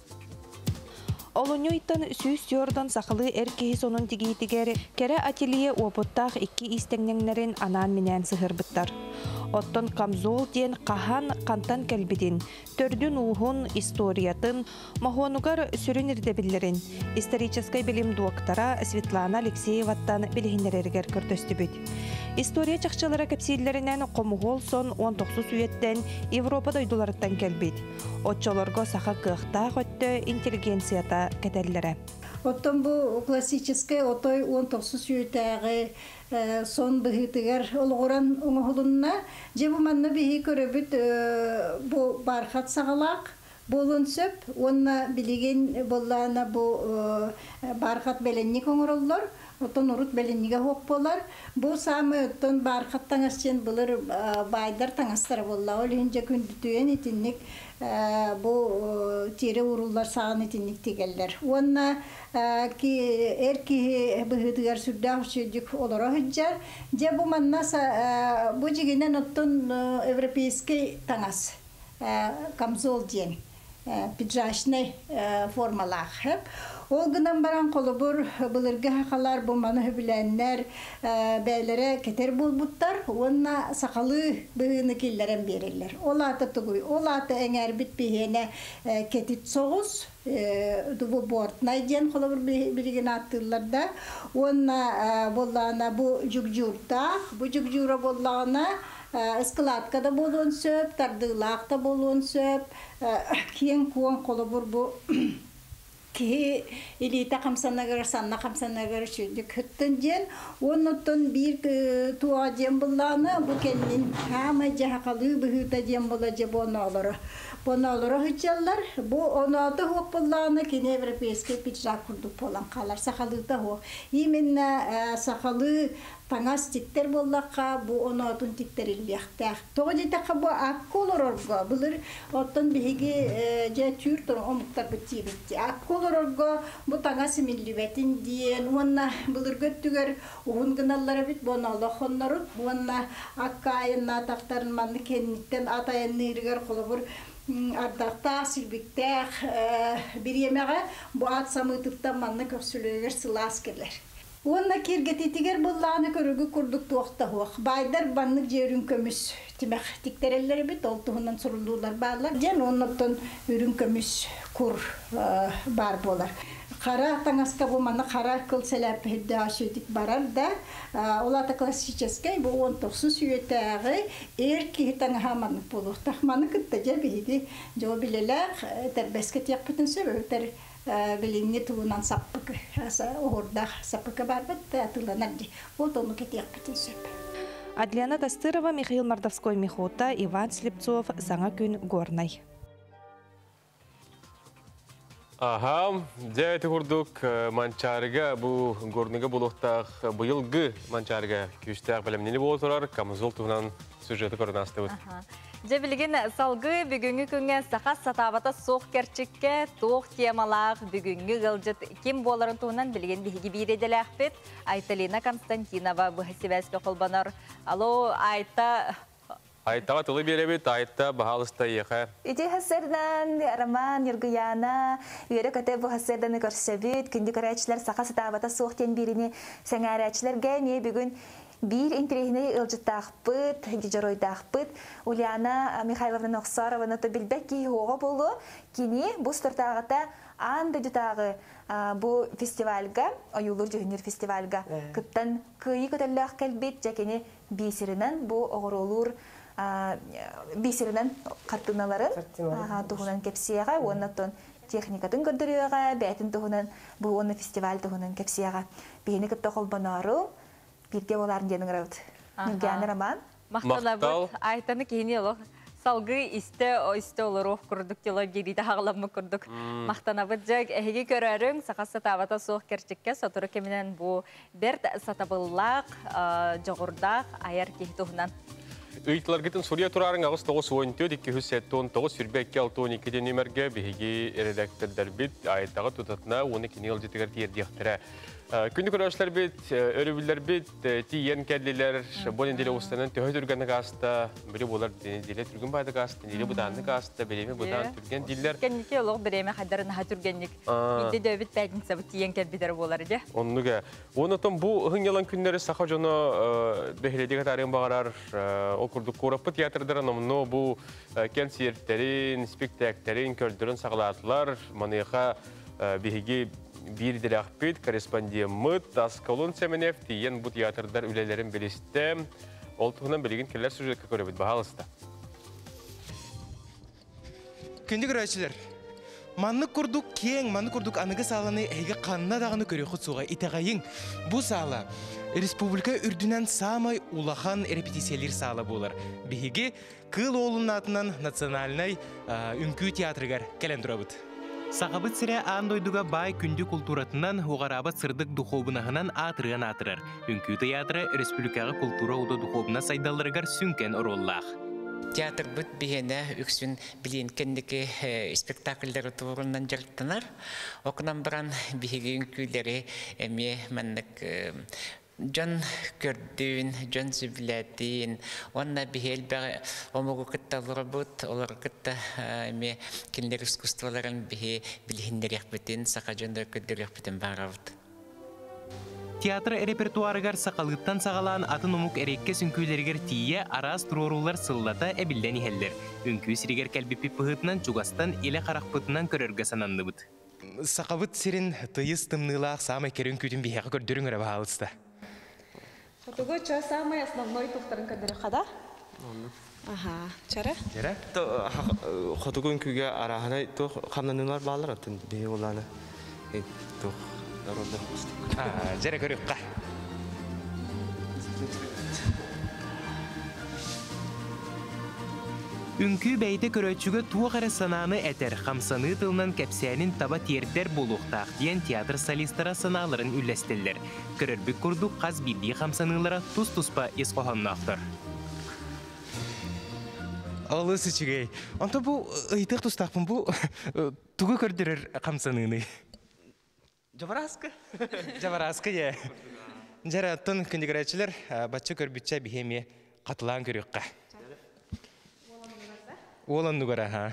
Олоню иттан сүйс йордан сақылы әркейі сонын тигейтігер кәрі ателие опыттақ екі истеңнеңнерін анан менен сығырбыттар. Оттон камзол ден қахан қантан кәлбідін, төрдін уғын историятын, махуанугар сүрін ирдебілерін, историческай білім доктора Светлана Алексееваттан білігінерергер көрдөсті бүд. История чақчалары кәпсейлерінен қомуғол сон он тоғыз үйеттен Европа дойдуларыттан кәлбід. Отчолорго сақа қықтақ өтті интеллигенцията кәтәлілері. Оттон бұл классический отой он тоғыз үйеттәғі сон бігітігер олғыран оңғылынна. Же бұл манны бігі көрөбіт бұл бархат сағалақ, болын сөп, онна білеген боллана бұл бархат бәленнік оңырылдар. отон урут белинниге хоп болар. Бу самы оттон бархат таңасчен булар байдар таңастар болла. Ол инже күндүтүен итинник бу тире уруллар сагын итинник тигеллер. Онна ки эрки быһыдыгар сүрдәх чөҗүк олора хыҗҗар. Же бу маннаса бу жигенен оттон европейский таңас. Камзол ден. Пиджачный формалах. Ол гынан баран колобур былырга хакалар буманы биленнер бәйләре кетер булбуттар. Онна сакалы быны килләрен берерләр. Ол аты тугуй, ол аты эңәр бит бихене кетит согус дубу борт найден колобур билеген аттыларда. Онна боллана бу жугжурта, бу жугжура боллана складкада болуын сөп, тардылақта болуын сөп, кейін куан қолыбыр бұл ки илита қамсанагар, санна қамсанагар шүйдік хүттін жен, онытын бір туа жен болланы, бұл кәлін хама жағақалы бұғыта жен бола же боны олары. Боны олары хүтчалар, бұл онаты хоқ болланы кені европейский пиджак күрдік болан қалар, сақалыда хоқ. Именно сақалы таңас тиктер боллаққа, бұл онатын тиктер илбияқтақ. Тоғы жетаққа бұл аққол орорға, бұлыр оттан бігі жа түртін омықтар бұтти бітті. Аққол орорға бұл таңас емелібетін дейін, онна бұлыр көттігер ұғын ғыналары біт, бұны олақонлары, онна аққа айынна тақтарын манны кенниттен атайынны иргер қолы бұр ардақта, сілбіктәқ, бір емеға бұл ат самытыптан манны көпсілігер сылас керлер. Онна киргетитигер булланы көрүгү курдук туакта хуак. Байдар баннык жерүн көмүс. Тимек тиктереллери бит олтугунан сурулуулар барлар. Жен оннотон үрүн көмүс кур бар болар. Кара таңаска бу мана кара кыл селеп хидда шетик барар да. Олата классический бу он тоғыз сүйетәгы эрки таңга маны болу. Тахманы кытта же биди. Жо билелер тербеске тияк бүтүн сөбөтер. Билинне туунан саппык орда саппыка барбыт атыланарди. Вот он кетиyak бүтүн сөп. Адлена Тастырова, Михаил Мордовской Михота, Иван Слепцов, Саңа күн Горнай. Ага, дәйті құрдық манчарыға бұл горныға болуқтақ бұйылғы манчарыға күштәқ білімнені бол тұрар, камызол туынан сюжеті көрінасты бұд. Же білген салғы бүгінгі күнге сақас сатабата соқ керчікке тоқ темалақ бүгінгі ғылжыт кем боларын туынан білген бігі бейределі ақпет. Айталина Константинова бұхасибәскі қолбанар. Алло, Айта... Айтаға тұлы беребет, Айта бағалыста еқа. Иде хасырдан, Роман, Юргияна, үйері көте бұл хасырданы көрсөбіт, күнді көрәчілер сақас сатабата соқ тен беріне сәңәрәчілерге не бүгін Bir интерегіне ылжыттақпыт, жоройдақпыт, Ульяна Михайловна Ноксарованы то білбәкке оға болу, кені бұл стортағыта аңды жүтағы бұл фестивальға, ойылыр жүхінер фестивальға, күттен күйі көтелі кәлбет, жәкені бейсірінен бұл оғыр олыр, бейсірінен қаттыналарын тұғынан кепсияға, оннаттон техникатын көрдіріға, бәйтін тұғынан бұл оны фестиваль тұғынан кепсияға. Бейіні күтті қолбанару, Бірге оларын денің рауд. Нүргәні Роман. Мақтал. Айтаны кейіне олық. Салғы істі олар оқ күрдік, тело берейді ағыламы күрдік. Мақтанабыд жәк әйге көрәрің сақасы табата соқ керчікке сатыры кемінен бұл берд сатабыллақ, жоғырдақ, аяр кейтуғынан. Үйтлар кетін Сурия тұрарын ағыз тоғыз он төрт екі жүз сексен тоғыз сүрбәкке алты он екі нөмірге бігеге редактордар бет айттағы тұтатына оны кені ылжетігер дейірдектірі. Күнді көрәшілер бет, өрібілер бет, тиен кәділер, бұл енделі ұстанын төхі түргені қасты, бірі болар денеделі түрген байды қасты, денеделі бұданны қасты, біреме бұдан түрген дейлер. Кәннеке олық біреме қадарын ға түргенлік. Менде дөбіт бәйтінсі бұл тиен кәдбедер болар, де? Онныға. Онытын бұл ғыңелан күндері сақа жоны бәхеледегі тарихын бағарар оқырдық қорапы театрдарын, но бұл концерттерін, спектактерін, көрдірін сағылатылар, манеға бігеге bir direktbet korrespondent Таскалон Семенев тиен bu театрдар үлелерін білісті. Олтығынан білеген келер сюжетке көребет бағалысты. Күнді көрәшілер, манны күрдік кен, манны күрдік анығы саланы әйге қанына дағыны көрі құтсуға итағайын. Бұл сала республика үрдінен самай улахан репетициялер сала болар. Бігеге кыл олын атынан национальный үнкі театрығар кәлен тұрабыд. Сағабыт сірі андойдуға бай күнді культуратынан оғарабы сырдық духовынағынан атырыған атырыр. Үнкі театры республикаға культура уды духовына сайдалырығар сүнкен ороллақ. Театр бұт бігені үксін білейін кендікі спектакльдері туырынан жарттынар. Оқынан біран бігі үнкілері әме мәнік Жон көрдүүн, жон сүбіләтін, онна бігел бәғі омығы күтталыры бұд, олар күтті әме кендер искусстволарын бігі білігіндерек бүтін, сақа жондар көддерек бүтін баға бұд. Театр репертуарыгар сақалыттан сағалан атын омук әрекке сүнкүйлергер тие арас турорулар сыллата әбілден ихелдер. Үнкүй сиригер кәлбіпі пығытынан чугастан еле қарақпытынан көрерге сананды бұд. Сақабыт сирин тыйыз тымнылақ самай керін күтін бейеқі көрдірін өрі бағалысты. Фотого ча самый основной тухтарын кадыр хада? Ага, чара? Чара? То фотого күге арахана то хамнанылар балар атын бей оланы. То народда. А, жара көрөкка. Үнкі бәйді көрөтчігі туы қары сананы әтер, қамсаны тылынан кәпсәнін таба тертер болуқтақ дейін театр солистара саналарын үлләстелдер. Көрірбік күрдік қаз білді қамсанылара тұс-тұспа есқоғаннақтыр. Алы сүчігей. Онта бұл ұйтық тұстақпын бұл тұғы көрдірір қамсаныны. Жабараскы? Жабараскы, е. Жара аттын күндігірәтшілер батшы көрбітчі бігеме қатылан көріққа. Олан нугара, ха?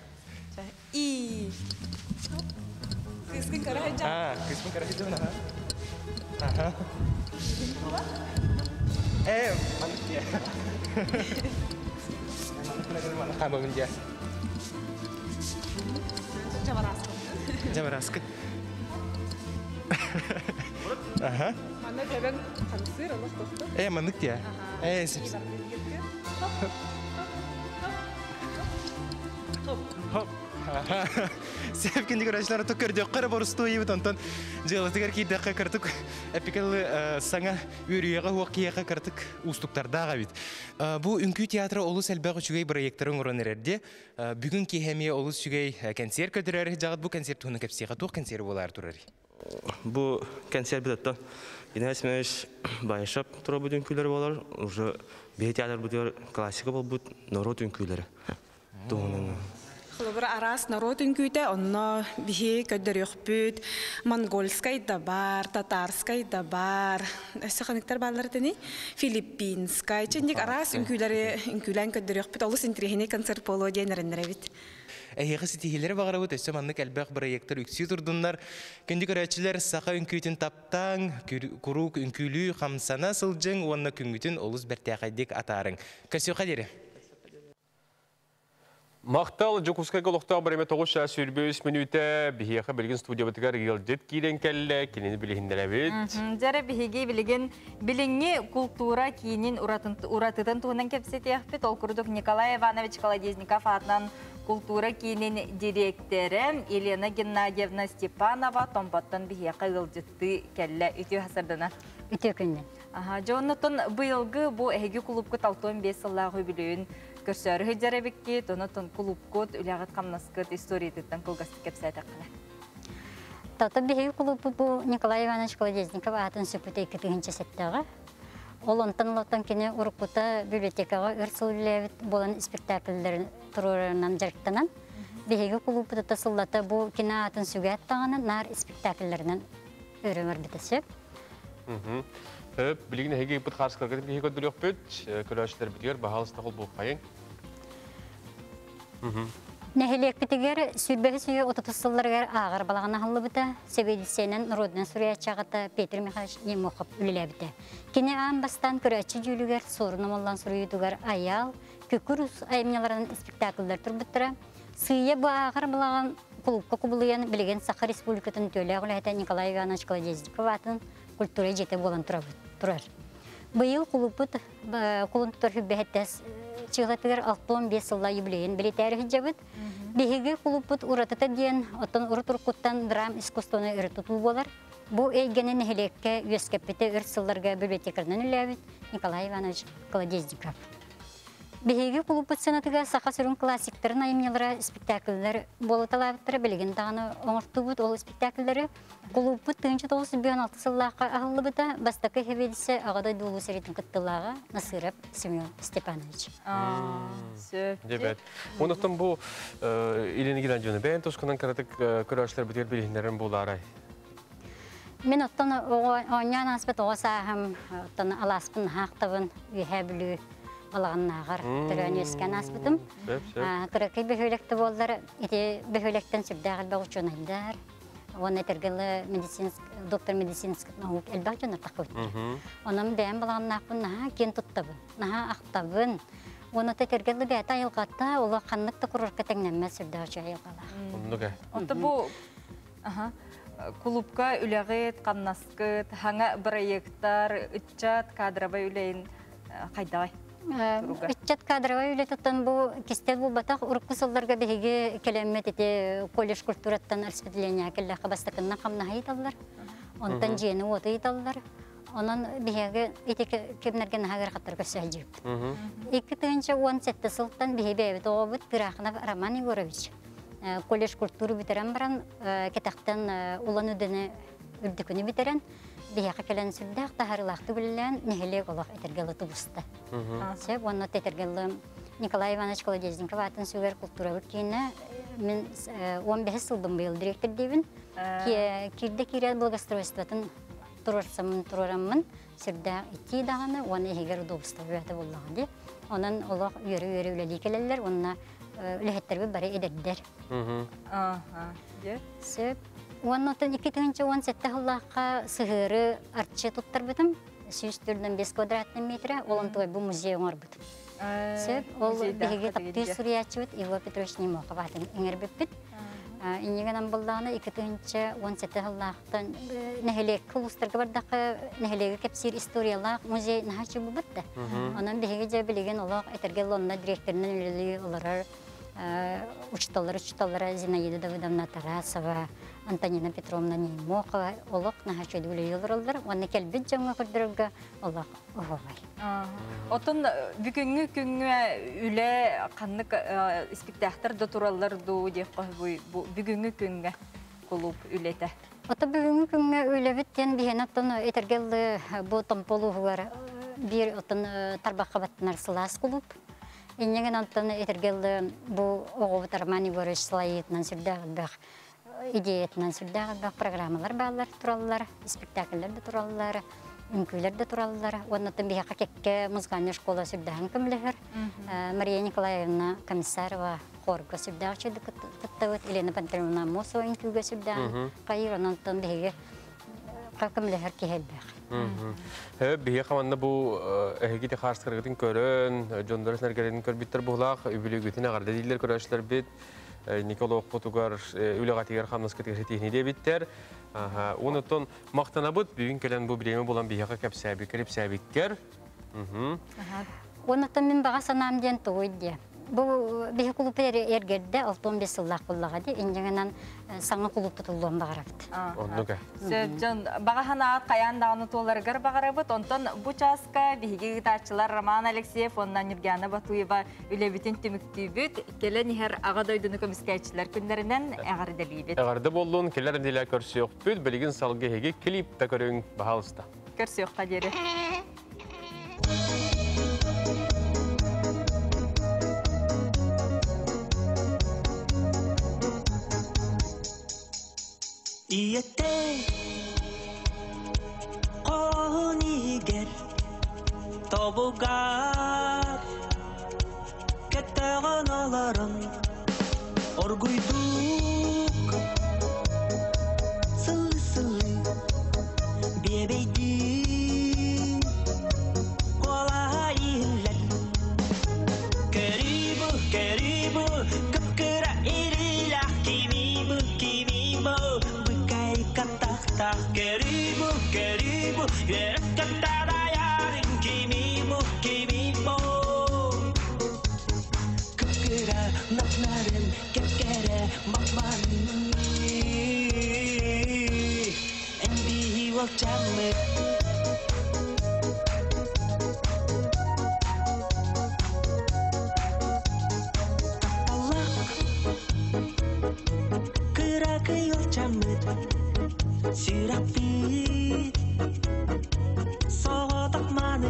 И. Кыскын кара хаджа. А, кыскын кара хаджа, ха? Ага. Э, манкия. Ха, баминja. Жабараска. Жабараска. Ага. Мана тебен хансыр аллах тосты. Э, манкия. Э, сипс. Хоп. Сепкенде көрәчләр то көрдө кара борысты ебет антон. Желатыгар кийдәккә кертик. Эпикалы саңа үрүягә вакыйга кертик устуктарда бит. Бу үнкү театры олус әлбәгы чүгәй проектларын урынырды. Бүген кехәмия олус чүгәй концерт көтөрәр җагат бу концерт туны кепсига тук концерт булар турар. Бу концерт бит Инәсмәш байшап тора бүген күләр булар. Уже бе театр бу классика бул бу народ үнкүләре. Тонын Хлобра арас народ үнкүйте, онно бихи көддөрөк бүт, монгольскай да бар, татарскай да бар, өсі қанықтар балар тәне, филиппинскай, чендек арас үнкүйләре үнкүйлән көддөрөк бүт, олыс интрихіне концерт болу дейін әріндері бүт. Әйеғі сетихилері бағара бұт, өсі манны кәлбәқ проекттар үксі тұрдынлар, күнді көрәтшілер сақа үнкүйтін таптан, күрук үнкүйлі қамсана сылжың, онна күнгітін олыс бәртәқайдек атарың. Көсі қадері? Мақтал Жокускайга лоқтау бареме тоғыз сүрбөз минуте бихеға білген студия бітігер елдет кейден кәлі, кенені білігіндер әбет. Жары бихеге білген біліңе культура кейінен ұратыдың туғынан кепсет еқпет. Ол күрдік Николай Иванович Колодезников атынан культура кейінен директоры Елена Геннадьевна Степанова томбаттан бихеға елдетті кәлі үтеу хасырдына. Үтеу күннен. Жоғынытын бұйылғы бұл әйгі клубқы талтуын бес сыллағы білуін көрсөрі хыджарабекке, тонытын клубкот, үләғат қамнаскыт историятеттен кылғасты кепсәді қына. Тата бейгі клубы бұл Николай Иванович Колодезников атын сөпіті екітігінші сеттіға. Ол онтан лоттан кені ұрықпыта библиотекаға үрсіл біләвіт болан спектакльдерін тұрырынан жарықтанан. Бейгі клубы тұта сыллата бұл кені атын сүгәт тағынан нар спектакльдерінен өрімір бітісіп. Білігін әйге бұт қарсықларға бейге көндір өк бүт, көрәшілер бітігер бағалысты қол бұл қайын. Нәхелек бітігер сүрбәгі сүйе отытысылларғар ағыр балағына қалды бұта, себедісенен Родынан Сүриятчағыта Петр Михайлович Немохов үлілі біті. Кені аң бастан көрәтші жүлігер, сорыным олан сұруйдығар аял, көкір айымняларынан спектакльдар тұр бұттыра. Сүйе бұл ағыр балаған клубқа құбылыян білген Саха Республикатын төлі ағылайта Николай Иванович Колодезников атын культура жете болан тұрар. Бұйыл құлыпыт құлын тұтар хүббәхеттәс чығылатығар алтон бес сылла юбилейін білетәрі хүджабыт. Беге құлыпыт ұратыта дейін, отын ұры тұрқыттан драм искусствоны үрі тұтыл болар. Бұл әйгенен әлекке өскеппеті үр сылларға библиотекарынан үләбіт Николай Иванович Колодезников. Беги клуб сенатыга саха сүрүн классиктерин айымнялара спектакльлер болоталаптары билген даганы оңортубут ол спектакльлери клуб тыгынчы тогуз жүз он алты сыллака агылыбыта бастакы хевелисе агада дулу серитин кыттылага Насыров Семен Степанович. Дебет. Онуктан бу Елена Геннадьевна бен тускунан каратык көрөшлөр битер билгендерин булары. Мен оттан онян аспет осахам оттан аласпын хактабын үйһәбүлү балаганнагар төрөнөскөн аспытым. Кыракы бөхөлекте болдары, ити бөхөлектен сүрдәгәл багучунайдар. Оны тергеле медицинск доктор медицинск наук элбачын тақыт. Онам бәм балаганнакын наха кен туттабын. Наха актабын. Оны тергеле бәта йылгатта ула канлыкты курырка теңнәмә сүрдәгә йылгала. Оннуга. Онта бу аха клубка үләгет, камнаскыт, хаңа проекттар, итчат кадровый үләйин кайдагай. Итчат кадровый үләтәтен бу кистел бу батак уркысылларга беге келемет ите колледж культураттан распределение келле хабастакынна камна хайталлар. Онтан жени оты италлар. Онан беге ите кемнерген хагар хаттар көсәҗип. икки мең он жетинче сылтан беге бит Грахнов Роман Егорович. Колледж культуры битерен баран кетактан улан үдене үрдүкүнү битерен бияка келен сүрдәк тахарлахты билен нехеле олак этергеле тубуста. Сеп онно тетергеле Николай Иванович Колодезников атын сүгер культура бүткене мен он беш жылдан быйыл директор дебин. Кирде кирел благоустройствотун турарсамын турараммын сүрдәк ити даганы оны эгер тубуста бәте булган ди. Онан олак үйрө-үйрө үлели келелер, онна үлехеттерби бары эдердер. Аха. Сеп Уаннотан икки мең он жетинче жыллакка сыгыры арчы туттар битим. жүз төрт беш квадратный метр, олонтой бу музей оңор бит. Сеп ол беге тапты Суриячы бит, Иван Петрович Немохов атын эңер бит. Инегенен булданы икки мең он жетинче жыллактан нехелек клустерге бардакы нехелеге кепсир историялар музей нахачы бу битте. Анан беге же билген олак этергелонна директорунун үлели олар учталары учталары Зинаида Давыдовна Тарасова, Антонина Петровна Немохова, олак нахачы үлели олар, оны келбит жаңа көрдөргө олак огой. Отон бүгүнгү күнгө үле каннык спектакльдар да тураллар ду деп койбуй. Бүгүнгү күнгө клуб үлете. Ата бүгүнгү күнгө үле биттен бихенаттан этергелде бу тамполугар бир отон тарбакка баттынар сылас клуб. Иннеген антан этергелде бу огобут Роман Егорович Слоитнан сүрдәгәлбәк идеятнан сүрдәгәлбәк программалар баллар тураллар, спектакльләр да тураллар, үнкүләр да тураллар. Оннан бияка кекке музыкальная школа сүрдәгән кемләр. Мария Николаевна Комиссарова хорга сүрдәгәче диктәвет Елена Пантелеевна Мосова үнкүгә сүрдәгән. Кайран антан бияга кемләр киһәлбәк. Бие қаманда бұл әйгеті қарсқырғытын көрін, жондырыс нәргерінің көрбіттір бұлақ, үбілігітін ағарды дейлер көрәшілер бет, Николай Қотуғар үлі қатығар қамныз кетігісі техниде біттер. Онытын мақтана бұд, бүгін келен бұл білемі болан бияға кәп сәбі кіріп сәбіккер. Онытын мен баға санам ден тұғыды. Бұл бейі клубы ергерді алтон бес сыллақ бұллаға де, ендігінен саңа клуб тұтылуын бағарабыд. Оннуға. Сөбжон, баға ханаат қаяндағыны толарғыр бағарабыд, онтан бұл часқа бейгі гитарчылар Роман Алексеев, оннан Нургана Батуева үлебітін түміктүйбіт, келен ехер ағада өйдіні көміскәйтшілер күндерінен әғарды лейбет. Әғарды болуын келер әнділер көрсі оқ бүт, білігін салғы хеге клип та көрің бағалысты. Көрсі оққа дері. Iyete Qoniger Tobugar Ketteğen aların Orguyduk Sılı sılı Bebeydin Kola iller Keribu keribu Kıpkıra irilah Kimi bu kimi bu Tak keribu keribu yürek katada yarın kimi bu kimi bu kıpkıra nakların kepkere makmani endi wakcamı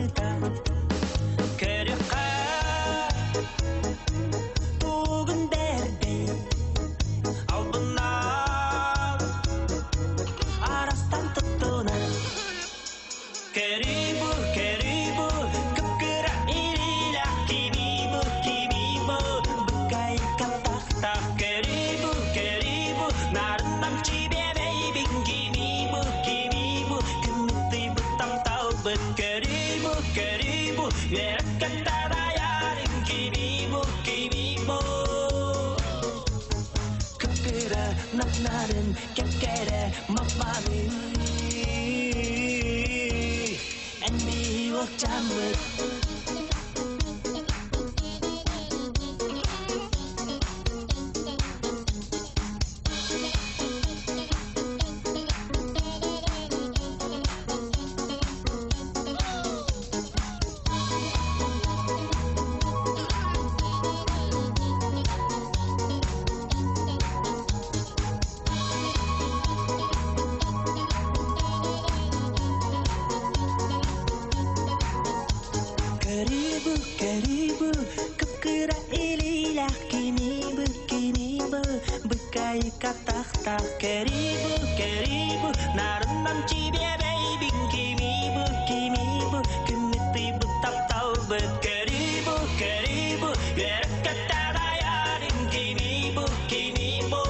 Querido, querido, narandam cibe baby, kimibu, kimibu, kiniti butap tau bet. Querido, querido, yer katada yarin, kimibu, kimibu.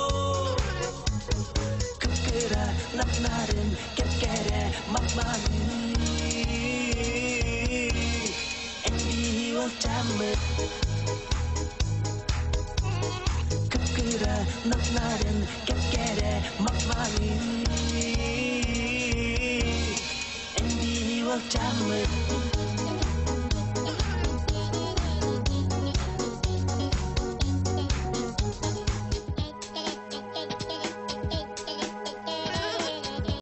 Kekera nak narin, kekere makmani. Endi wal camet. Kekera nak narin, kekere makmani. Endi wal camet.